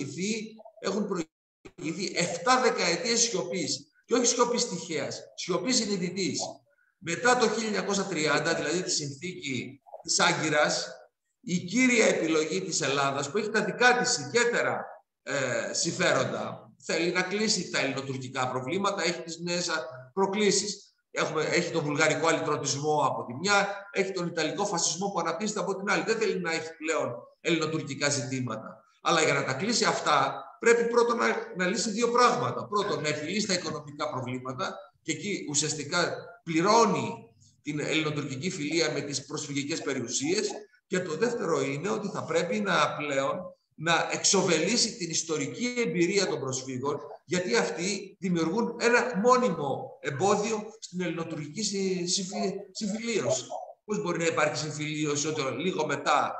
έχουν προηγηθεί 7 δεκαετίες σιωπής. Και όχι σιωπής τυχαίας, σιωπής συνειδητής. Μετά το 1930, δηλαδή τη συνθήκη της Άγκυρας, η κύρια επιλογή της Ελλάδας, που έχει τα δικά της ιδιαίτερα συμφέροντα, θέλει να κλείσει τα ελληνοτουρκικά προβλήματα, έχει τις νέες προκλήσεις. Έχει τον βουλγαρικό αλυτρωτισμό από τη μια, έχει τον ιταλικό φασισμό που αναπτύσσεται από την άλλη. Δεν θέλει να έχει πλέον ελληνοτουρκικά ζητήματα. Αλλά για να τα κλείσει αυτά, πρέπει πρώτον να λύσει 2 πράγματα. Πρώτον, να επιλύσει τα οικονομικά προβλήματα και εκεί ουσιαστικά πληρώνει την ελληνοτουρκική φιλία με τις προσφυγικές περιουσίες. Και το δεύτερο είναι ότι θα πρέπει πλέον να εξοβελήσει την ιστορική εμπειρία των προσφύγων, γιατί αυτοί δημιουργούν ένα μόνιμο εμπόδιο στην ελληνοτουρκική συμφιλίωση. Πώς μπορεί να υπάρχει συμφιλίωση όταν λίγο μετά,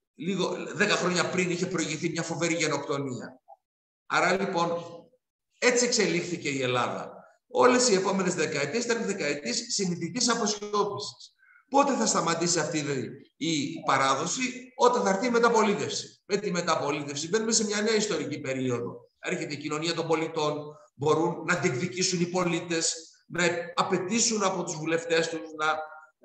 10 χρόνια πριν, είχε προηγηθεί μια φοβερή γενοκτονία? Άρα λοιπόν, έτσι εξελίχθηκε η Ελλάδα. Όλες οι επόμενες δεκαετίες ήταν δεκαετίες συνειδητής αποσιώπησης. Πότε θα σταματήσει αυτή η παράδοση? Όταν θα έρθει η μεταπολίτευση. Με τη μεταπολίτευση μπαίνουμε σε μια νέα ιστορική περίοδο. Έρχεται η κοινωνία των πολιτών, μπορούν να διεκδικήσουν οι πολίτες, να απαιτήσουν από τους βουλευτές τους να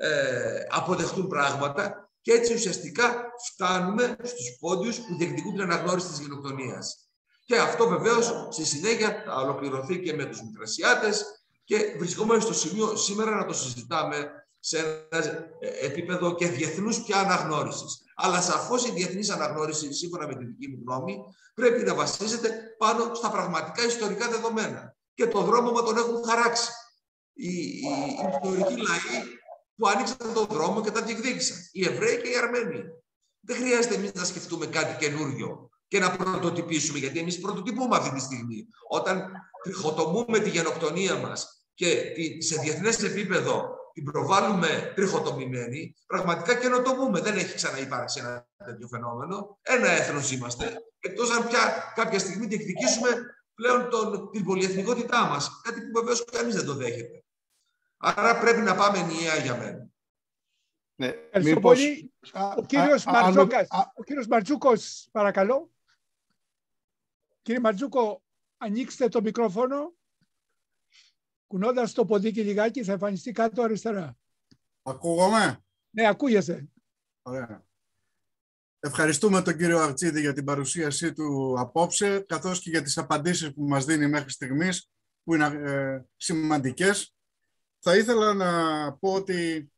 αποδεχτούν πράγματα και έτσι ουσιαστικά φτάνουμε στους πόντιους που διεκδικούν την αναγνώριση της γενοκτονίας. Και αυτό βεβαίως στη συνέχεια θα ολοκληρωθεί και με τους Μικρασιάτες και βρισκόμαστε στο σημείο σήμερα να το συζητάμε σε ένα επίπεδο και διεθνούς πια αναγνώρισης. Αλλά σαφώς η διεθνής αναγνώριση, σύμφωνα με τη δική μου γνώμη, πρέπει να βασίζεται πάνω στα πραγματικά ιστορικά δεδομένα. Και το δρόμο μα τον έχουν χαράξει οι ιστορικοί λαοί που άνοιξαν τον δρόμο και τα διεκδίκησαν. Οι Εβραίοι και οι Αρμένοι. Δεν χρειάζεται εμείς να σκεφτούμε κάτι καινούριο και να πρωτοτυπήσουμε, γιατί εμείς πρωτοτυπούμε αυτή τη στιγμή. Όταν τριχοτομούμε τη γενοκτονία μας και σε διεθνές επίπεδο την προβάλλουμε τριχοτομημένη, πραγματικά καινοτομούμε. Δεν έχει ξαναυπάρξει ένα τέτοιο φαινόμενο. Ένα έθνος είμαστε, εκτός αν πια κάποια στιγμή διεκδικήσουμε πλέον την πολυεθνικότητά μας. Κάτι που βεβαίως κανείς δεν το δέχεται. Άρα πρέπει να πάμε ενιαία για μένα. Ναι, μήπως... Ο κύριος Μαρτζούκος, παρακαλώ. Κύριε Μαρτζούκο, ανοίξτε το μικρόφωνο. Κουνώντας το ποδίκι λιγάκι, θα εμφανιστεί κάτω αριστερά. Ακούγομαι? Ναι, ακούγεσαι. Ωραία. Ευχαριστούμε τον κύριο Αγτζίδη για την παρουσίασή του απόψε, καθώς και για τις απαντήσεις που μας δίνει μέχρι στιγμής, που είναι σημαντικές. Θα ήθελα να πω ότι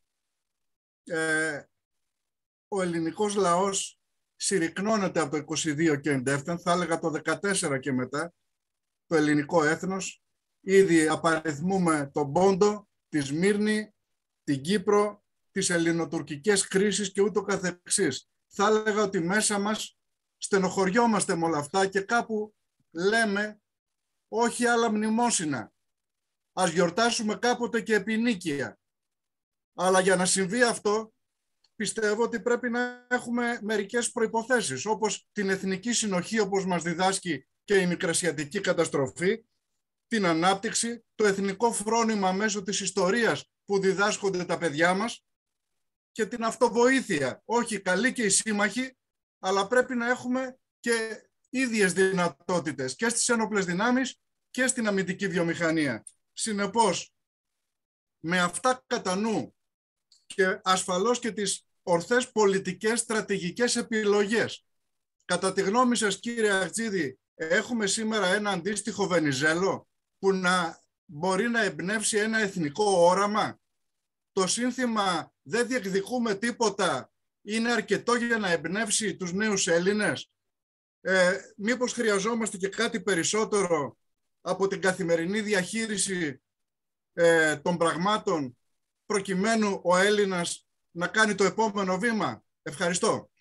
ο ελληνικός λαός συρρυκνώνεται από το 22 και εντεύθεν, θα έλεγα το 14 και μετά, το ελληνικό έθνος. Ήδη απαριθμούμε τον Πόντο, τη Σμύρνη, την Κύπρο, τις ελληνοτουρκικές κρίσεις και ούτω καθεξής. Θα έλεγα ότι μέσα μας στενοχωριόμαστε με όλα αυτά και κάπου λέμε όχι άλλα μνημόσυνα. Ας γιορτάσουμε κάποτε και επινίκεια. Αλλά για να συμβεί αυτό, πιστεύω ότι πρέπει να έχουμε μερικές προϋποθέσεις, όπως την εθνική συνοχή, όπως μας διδάσκει και η μικρασιατική καταστροφή, την ανάπτυξη, το εθνικό φρόνημα μέσω της ιστορίας που διδάσκονται τα παιδιά μας και την αυτοβοήθεια. Όχι καλοί και οι σύμμαχοι, αλλά πρέπει να έχουμε και ίδιες δυνατότητες και στις ένοπλες δυνάμεις και στην αμυντική βιομηχανία. Συνεπώς, με αυτά κατά νου και ασφαλώς και τις ορθές πολιτικές στρατηγικές επιλογές, κατά τη γνώμη σας, κύριε Αγτζίδη, έχουμε σήμερα ένα αντίστοιχο Βενιζέλο που να μπορεί να εμπνεύσει ένα εθνικό όραμα? Το σύνθημα «Δεν διεκδικούμε τίποτα» είναι αρκετό για να εμπνεύσει τους νέους Έλληνες? Μήπως χρειαζόμαστε και κάτι περισσότερο από την καθημερινή διαχείριση των πραγμάτων προκειμένου ο Έλληνας να κάνει το επόμενο βήμα? Ευχαριστώ.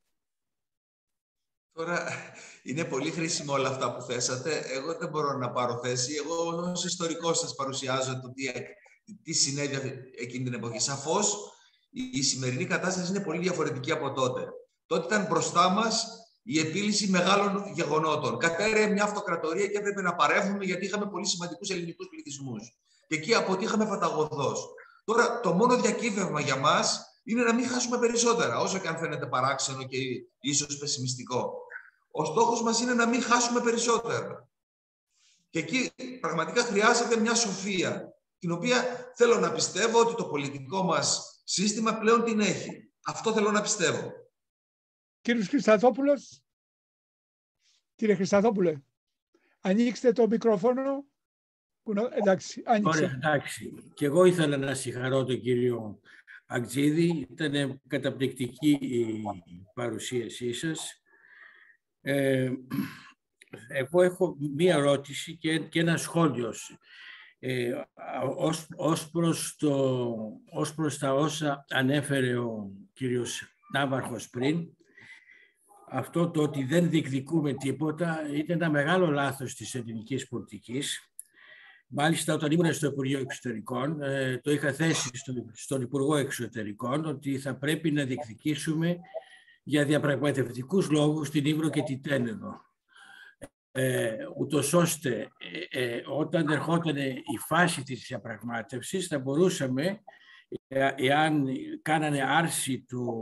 Τώρα, είναι πολύ χρήσιμο όλα αυτά που θέσατε. Εγώ δεν μπορώ να πάρω θέση. Εγώ ως ιστορικός σας παρουσιάζω το τι συνέβη εκείνη την εποχή. Σαφώς, η σημερινή κατάσταση είναι πολύ διαφορετική από τότε. Τότε ήταν μπροστά μας η επίλυση μεγάλων γεγονότων. Κατέρεε μια αυτοκρατορία και έπρεπε να παρεύουμε γιατί είχαμε πολύ σημαντικούς ελληνικούς πληθυσμούς. Και εκεί αποτύχαμε φαταγωδώς. Τώρα, το μόνο διακύβευμα για μας είναι να μην χάσουμε περισσότερα, όσο και αν φαίνεται παράξενο και ίσως πεσημιστικό. Ο στόχος μας είναι να μην χάσουμε περισσότερα. Και εκεί πραγματικά χρειάζεται μια σοφία, την οποία θέλω να πιστεύω ότι το πολιτικό μας σύστημα πλέον την έχει. Αυτό θέλω να πιστεύω. Κύριος Χρισταδόπουλος. Κύριε Χρισταδόπουλε, ανοίξτε το μικρόφωνο. Εντάξει, άνοιξε. Ωραία, εντάξει. Και εγώ ήθελα να συγχαρώ τον κύριο Αγτζίδη. Ήταν καταπληκτική η παρουσίασή σας. Εγώ έχω μία ερώτηση και ένα σχόλιο. Ως προς τα όσα ανέφερε ο κύριος Ναύαρχος πριν, αυτό το ότι δεν διεκδικούμε τίποτα είναι ένα μεγάλο λάθος της ελληνικής πολιτικής. Μάλιστα, όταν ήμουν στο Υπουργείο Εξωτερικών, το είχα θέσει στον Υπουργό Εξωτερικών ότι θα πρέπει να διεκδικήσουμε για διαπραγματευτικούς λόγους την Ύβρο και την Τένεδο. Ούτως ώστε όταν ερχόταν η φάση της διαπραγμάτευσης θα μπορούσαμε, εάν κάνανε άρση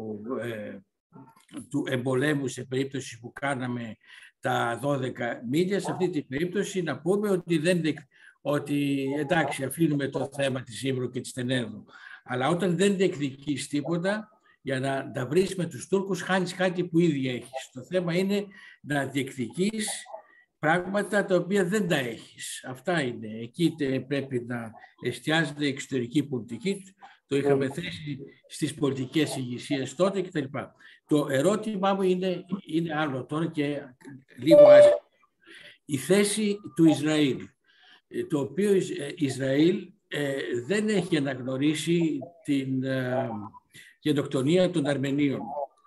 του εμπολέμου σε περίπτωση που κάναμε τα 12 μίλια, σε αυτή την περίπτωση να πούμε ότι εντάξει, αφήνουμε το θέμα της Ύβρου και της Τενέδου. Αλλά όταν δεν διεκδικείς τίποτα, για να τα βρεις με τους Τούρκους, χάνεις κάτι που ήδη έχεις. Το θέμα είναι να διεκδικείς πράγματα τα οποία δεν τα έχεις. Αυτά είναι. Εκεί πρέπει να εστιάζεται η εξωτερική πολιτική. Το είχαμε θέσει στις πολιτικές ηγεσίες τότε κτλ. Το ερώτημά μου είναι άλλο τώρα και λίγο άσχημο. Η θέση του Ισραήλ, το οποίο Ισραήλ δεν έχει αναγνωρίσει την γενοκτονία των Αρμενίων.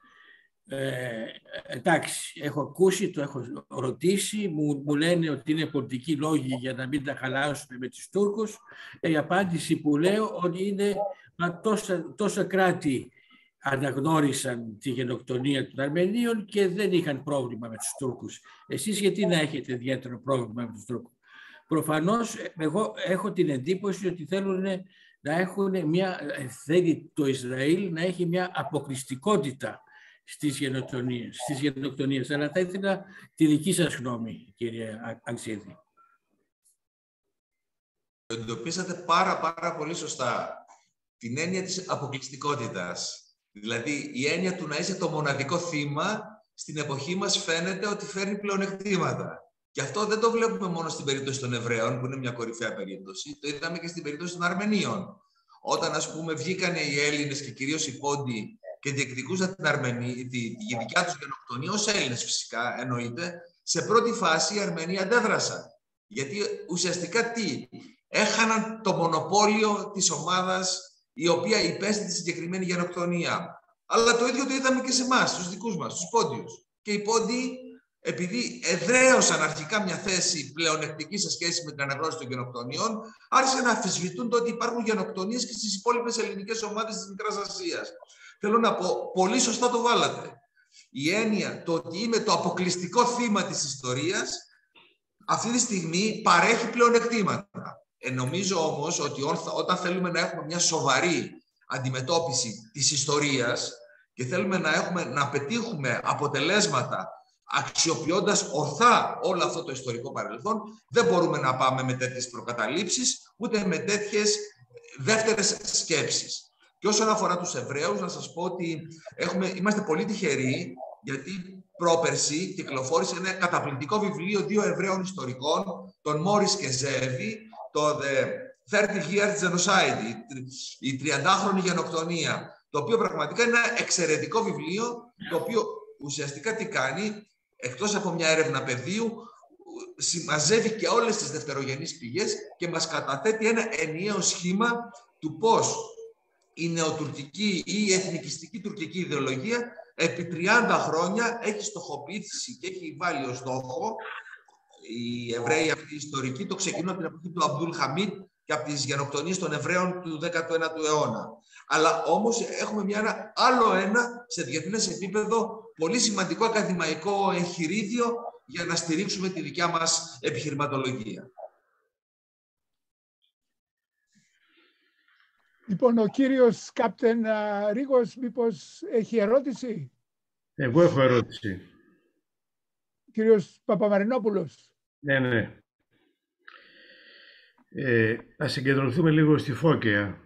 Εντάξει, έχω ακούσει, το έχω ρωτήσει, μου λένε ότι είναι πολιτικοί λόγοι για να μην τα χαλάσουμε με τους Τούρκους. Η απάντηση που λέω ότι είναι τόσα κράτη αναγνώρισαν τη γενοκτονία των Αρμενίων και δεν είχαν πρόβλημα με τους Τούρκους. Εσείς γιατί να έχετε ιδιαίτερο πρόβλημα με τους Τούρκους? Προφανώς εγώ έχω την εντύπωση ότι θέλει το Ισραήλ να έχει μια αποκλειστικότητα στις γενοκτονίες. Αλλά θα ήθελα τη δική σας γνώμη, κύριε Αλξίδη. Εντοπίσατε πάρα πολύ σωστά την έννοια της αποκλειστικότητας. Δηλαδή, η έννοια του να είσαι το μοναδικό θύμα στην εποχή μας φαίνεται ότι φέρνει πλεονεκτήματα. Και αυτό δεν το βλέπουμε μόνο στην περίπτωση των Εβραίων, που είναι μια κορυφαία περίπτωση. Το είδαμε και στην περίπτωση των Αρμενίων. Όταν, ας πούμε, βγήκανε οι Έλληνες και κυρίως οι Πόντιοι και διεκδικούσαν τη δικιά τους γενοκτονία, ως Έλληνες φυσικά εννοείται, σε πρώτη φάση οι Αρμενοί αντέδρασαν. Γιατί ουσιαστικά έχαναν το μονοπόλιο της ομάδας η οποία υπέστη τη συγκεκριμένη γενοκτονία. Αλλά το ίδιο το είδαμε και σε εμάς, στους δικούς μας, στους Πόντιους. Και οι Πόντιοι, επειδή εδραίωσαν αρχικά μια θέση πλεονεκτική σε σχέση με την αναγνώριση των γενοκτονιών, άρχισαν να αμφισβητούν το ότι υπάρχουν γενοκτονίες και στις υπόλοιπες ελληνικές ομάδες της Μικράς Ασίας. Θέλω να πω, πολύ σωστά το βάλατε. Η έννοια το ότι είμαι το αποκλειστικό θύμα της ιστορίας, αυτή τη στιγμή παρέχει πλεονεκτήματα. Νομίζω όμως ότι όταν θέλουμε να έχουμε μια σοβαρή αντιμετώπιση της ιστορίας και θέλουμε να πετύχουμε αποτελέσματα αξιοποιώντας ορθά όλο αυτό το ιστορικό παρελθόν, δεν μπορούμε να πάμε με τέτοιες προκαταλήψεις, ούτε με τέτοιες δεύτερες σκέψεις. Και όσον αφορά τους Εβραίους, να σας πω ότι είμαστε πολύ τυχεροί, γιατί πρόπερση κυκλοφόρησε ένα καταπληκτικό βιβλίο 2 Εβραίων ιστορικών, τον Μόρις και Ζέβη, το The 30 Years Genocide, η 30χρονη γενοκτονία, το οποίο πραγματικά είναι ένα εξαιρετικό βιβλίο, το οποίο ουσιαστικά τι κάνει, εκτός από μια έρευνα πεδίου, συμμαζεύει και όλες τις δευτερογενείς πηγές και μας καταθέτει ένα ενιαίο σχήμα του πώς η νεοτουρκική ή η εθνικιστική τουρκική ιδεολογία επί 30 χρόνια έχει στοχοποιήσει και έχει βάλει ως στόχο οι Εβραίοι αυτοί οι ιστορικοί, το ξεκινούν από την εποχή του Αμπτούλ Χαμίτ και από τις γενοκτονίες των Εβραίων του 19ου αιώνα. Αλλά όμως έχουμε άλλο ένα σε διεθνές επίπεδο πολύ σημαντικό ακαδημαϊκό εγχειρίδιο για να στηρίξουμε τη δικιά μας επιχειρηματολογία. Λοιπόν, ο κύριος Κάπτεν Ρίγος, μήπως έχει ερώτηση? Εγώ έχω ερώτηση. Κύριος Παπαμαρινόπουλος. Ναι. Ας συγκεντρωθούμε λίγο στη Φώκαια.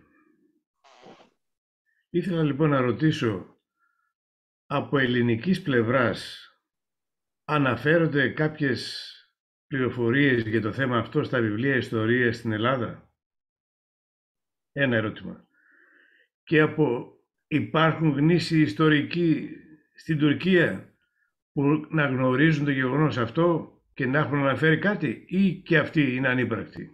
Ήθελα λοιπόν να ρωτήσω, από ελληνικής πλευράς αναφέρονται κάποιες πληροφορίες για το θέμα αυτό στα βιβλία ιστορίας στην Ελλάδα? Ένα ερώτημα. Και υπάρχουν γνήσιοι ιστορικοί στην Τουρκία που να γνωρίζουν το γεγονός αυτό και να έχουν αναφέρει κάτι, ή και αυτοί είναι ανύπαρκτοι?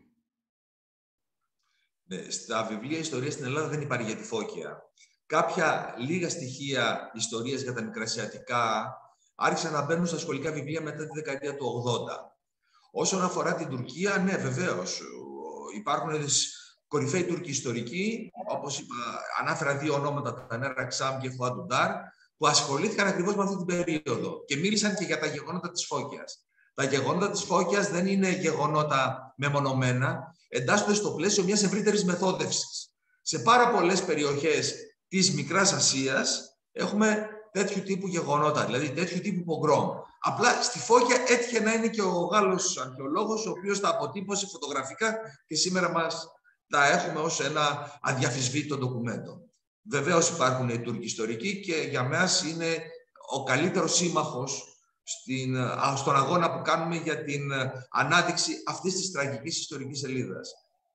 Στα βιβλία ιστορίας στην Ελλάδα δεν υπάρχει για τη Φώκαια. Κάποια λίγα στοιχεία ιστορίας για τα μικρασιατικά άρχισαν να μπαίνουν στα σχολικά βιβλία μετά τη δεκαετία του 80. Όσον αφορά την Τουρκία, ναι, βεβαίως. Υπάρχουν κορυφαίοι Τούρκοι ιστορικοί, όπως είπα, ανάφερα 2 ονόματα, Τανέρ Αξάμ και Φουάντ Ντάρ, που ασχολήθηκαν ακριβώς με αυτή την περίοδο και μίλησαν και για τα γεγονότα της Φώκαιας. Τα γεγονότα της Φώκαιας δεν είναι γεγονότα μεμονωμένα, εντάσσονται στο πλαίσιο μιας ευρύτερης μεθόδευσης. Σε πάρα πολλές περιοχές της Μικράς Ασίας έχουμε τέτοιου τύπου γεγονότα, δηλαδή τέτοιου τύπου πογκρόμ. Απλά στη Φώκεια έτυχε να είναι και ο Γάλλος αρχαιολόγος, ο οποίος τα αποτύπωσε φωτογραφικά και σήμερα μας τα έχουμε ως ένα αδιαφυσβήτητο ντοκουμέντο. Βεβαίως υπάρχουν οι Τούρκοι ιστορικοί και για μας είναι ο καλύτερος σύμμαχος στον αγώνα που κάνουμε για την ανάδειξη αυτής της τραγικής ιστορικής σελίδας.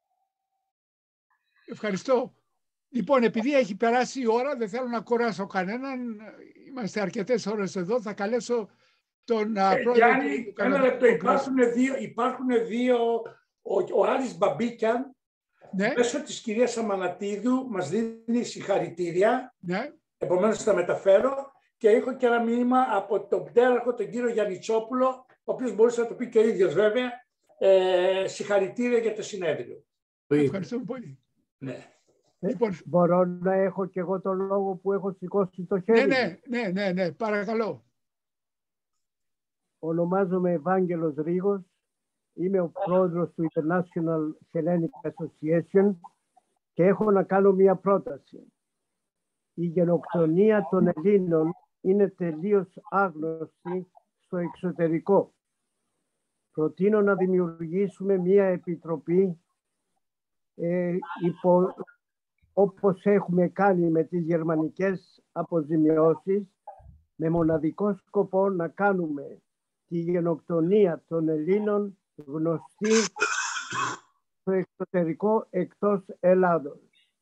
Ευχαριστώ. Λοιπόν, επειδή έχει περάσει η ώρα, δεν θέλω να κουράσω κανέναν. Είμαστε αρκετές ώρες εδώ. Θα καλέσω τον πρόεδρο. Γιάννη, ένα λεπτό. Υπάρχουν δύο. Ο Άρης Μπαμπίκιαν, ναι, μέσω της κυρίας Αμανατίδου, μας δίνει συγχαρητήρια. Ναι. Επομένως θα μεταφέρω. Και έχω και ένα μήνυμα από τον πτέραρχο, τον κύριο Γιαννιτσόπουλο, ο οποίος μπορούσε να το πει και ο ίδιος βέβαια, συγχαρητήρια για το συνέδριο. Ευχαριστούμε πολύ. Ναι. Λοιπόν, μπορώ να έχω και εγώ τον λόγο που έχω σηκώσει το χέρι? Ναι, παρακαλώ. Ονομάζομαι Ευάγγελος Ρίγος, είμαι ο πρόεδρος του International Hellenic Association και έχω να κάνω μια πρόταση. Η γενοκτονία των Ελλήνων είναι τελείως άγνωστη στο εξωτερικό. Προτείνω να δημιουργήσουμε μια επιτροπή όπως έχουμε κάνει με τις γερμανικές αποζημιώσεις, με μοναδικό σκοπό να κάνουμε τη γενοκτονία των Ελλήνων γνωστή στο εξωτερικό εκτός Ελλάδος.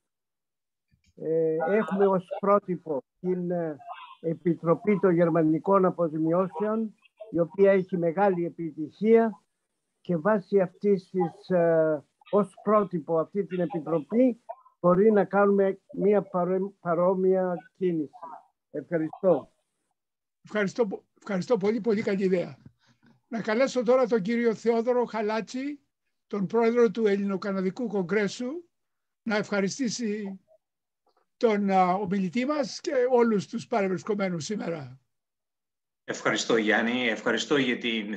Έχουμε ως πρότυπο την Επιτροπή των Γερμανικών Αποζημιώσεων, η οποία έχει μεγάλη επιτυχία και βάσει αυτής της, ως πρότυπο αυτή την Επιτροπή, μπορεί να κάνουμε μια παρόμοια κίνηση. Ευχαριστώ. Ευχαριστώ πολύ, πολύ καλή ιδέα. Να καλέσω τώρα τον κύριο Θεόδωρο Χαλάτση, τον πρόεδρο του Ελληνοκαναδικού Κογκρέσου, να ευχαριστήσει τον ομιλητή μας και όλους τους παρευρισκομένους σήμερα. Ευχαριστώ Γιάννη, ευχαριστώ για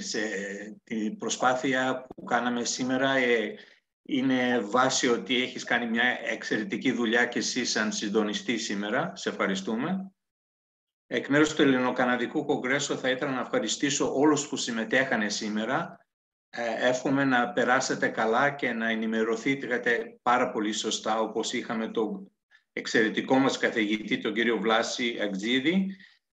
την προσπάθεια που κάναμε σήμερα. Είναι βάση ότι έχεις κάνει μια εξαιρετική δουλειά και εσύ σαν συντονιστή σήμερα. Σε ευχαριστούμε. Εκ μέρους του Ελληνοκαναδικού Κογκρέσου θα ήθελα να ευχαριστήσω όλους που συμμετέχανε σήμερα. Εύχομαι να περάσετε καλά και να ενημερωθείτε πάρα πολύ σωστά, όπως είχαμε τον εξαιρετικό μας καθηγητή, τον κύριο Βλάση Αγτζίδη.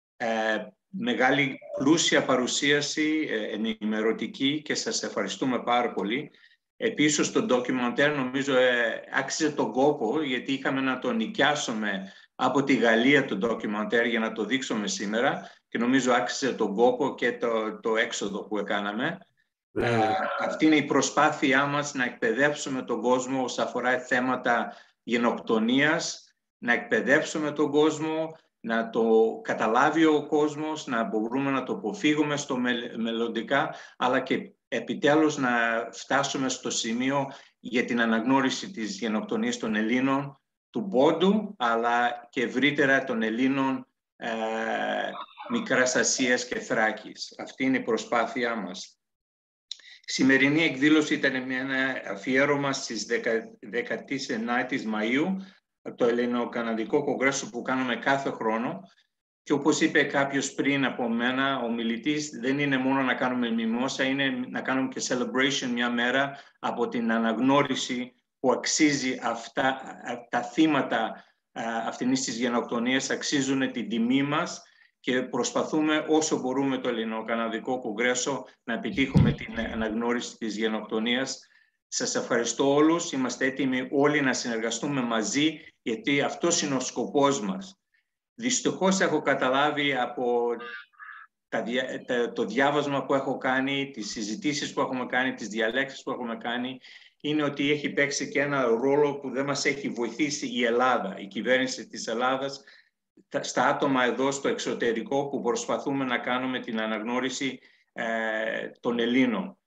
Μεγάλη πλούσια παρουσίαση, ενημερωτική, και σας ευχαριστούμε πάρα πολύ. Επίσης το ντοκιμαντέρ νομίζω άξιζε τον κόπο, γιατί είχαμε να το νοικιάσουμε από τη Γαλλία το ντοκιμαντέρ για να το δείξουμε σήμερα, και νομίζω άξιζε τον κόπο και το έξοδο που έκαναμε. Αυτή είναι η προσπάθειά μας, να εκπαιδεύσουμε τον κόσμο όσον αφορά θέματα γενοκτονίας, να εκπαιδεύσουμε τον κόσμο, να το καταλάβει ο κόσμος, να μπορούμε να το αποφύγουμε στο μελλοντικά, αλλά και επιτέλους να φτάσουμε στο σημείο για την αναγνώριση της γενοκτονίας των Ελλήνων του Πόντου, αλλά και ευρύτερα των Ελλήνων Μικράς Ασίας και Θράκης. Αυτή είναι η προσπάθειά μας. Η σημερινή εκδήλωση ήταν ένα αφιέρωμα στις 19 Μαΐου από το Ελληνοκαναδικό Κογκρέσο που κάνουμε κάθε χρόνο, και όπως είπε κάποιος πριν από μένα, ο μιλητής, δεν είναι μόνο να κάνουμε μιμόσα, είναι να κάνουμε και celebration μια μέρα από την αναγνώριση που αξίζει τα θύματα αυτής της γενοκτονίας, αξίζουν την τιμή μας, και προσπαθούμε όσο μπορούμε το Ελληνοκαναδικό Κογκρέσο να επιτύχουμε την αναγνώριση της γενοκτονίας. Σας ευχαριστώ όλους. Είμαστε έτοιμοι όλοι να συνεργαστούμε μαζί, γιατί αυτός είναι ο σκοπός μας. Δυστυχώς έχω καταλάβει από το διάβασμα που έχω κάνει, τις συζητήσεις που έχουμε κάνει, τις διαλέξεις που έχουμε κάνει, είναι ότι έχει παίξει και ένα ρόλο που δεν μας έχει βοηθήσει η Ελλάδα, η κυβέρνηση της Ελλάδας, στα άτομα εδώ στο εξωτερικό που προσπαθούμε να κάνουμε την αναγνώριση των Ελλήνων.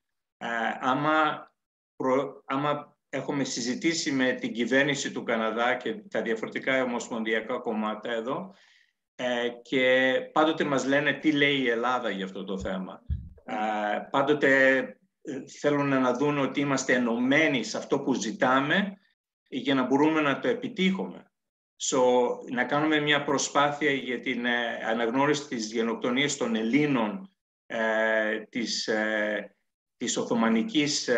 Άμα έχουμε συζητήσει με την κυβέρνηση του Καναδά και τα διαφορετικά ομοσπονδιακά κομμάτια εδώ, και πάντοτε μας λένε τι λέει η Ελλάδα για αυτό το θέμα. Πάντοτε θέλουν να δουν ότι είμαστε ενωμένοι σε αυτό που ζητάμε για να μπορούμε να το επιτύχουμε. Να κάνουμε μια προσπάθεια για την αναγνώριση της γενοκτονίας των Ελλήνων της Οθωμανικής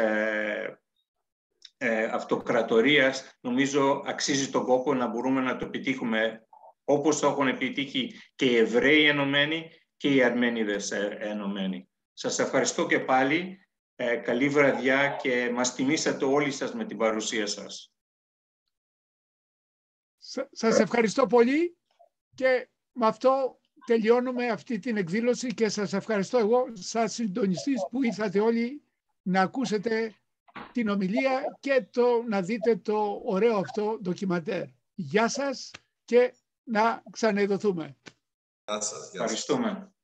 Αυτοκρατορίας, νομίζω αξίζει τον κόπο να μπορούμε να το επιτύχουμε όπως το έχουν επιτύχει και οι Εβραίοι ενωμένοι και οι Αρμένιδες ενωμένοι. Σας ευχαριστώ και πάλι. Καλή βραδιά και μας τιμήσατε όλοι σας με την παρουσία σας. Σας ευχαριστώ πολύ και με αυτό τελειώνουμε αυτή την εκδήλωση και σας ευχαριστώ εγώ σαν συντονιστής που ήρθατε όλοι να ακούσετε την ομιλία και να δείτε το ωραίο αυτό ντοκιμαντέρ. Γεια σας και να ξαναειδωθούμε. Γεια σας. Ευχαριστούμε.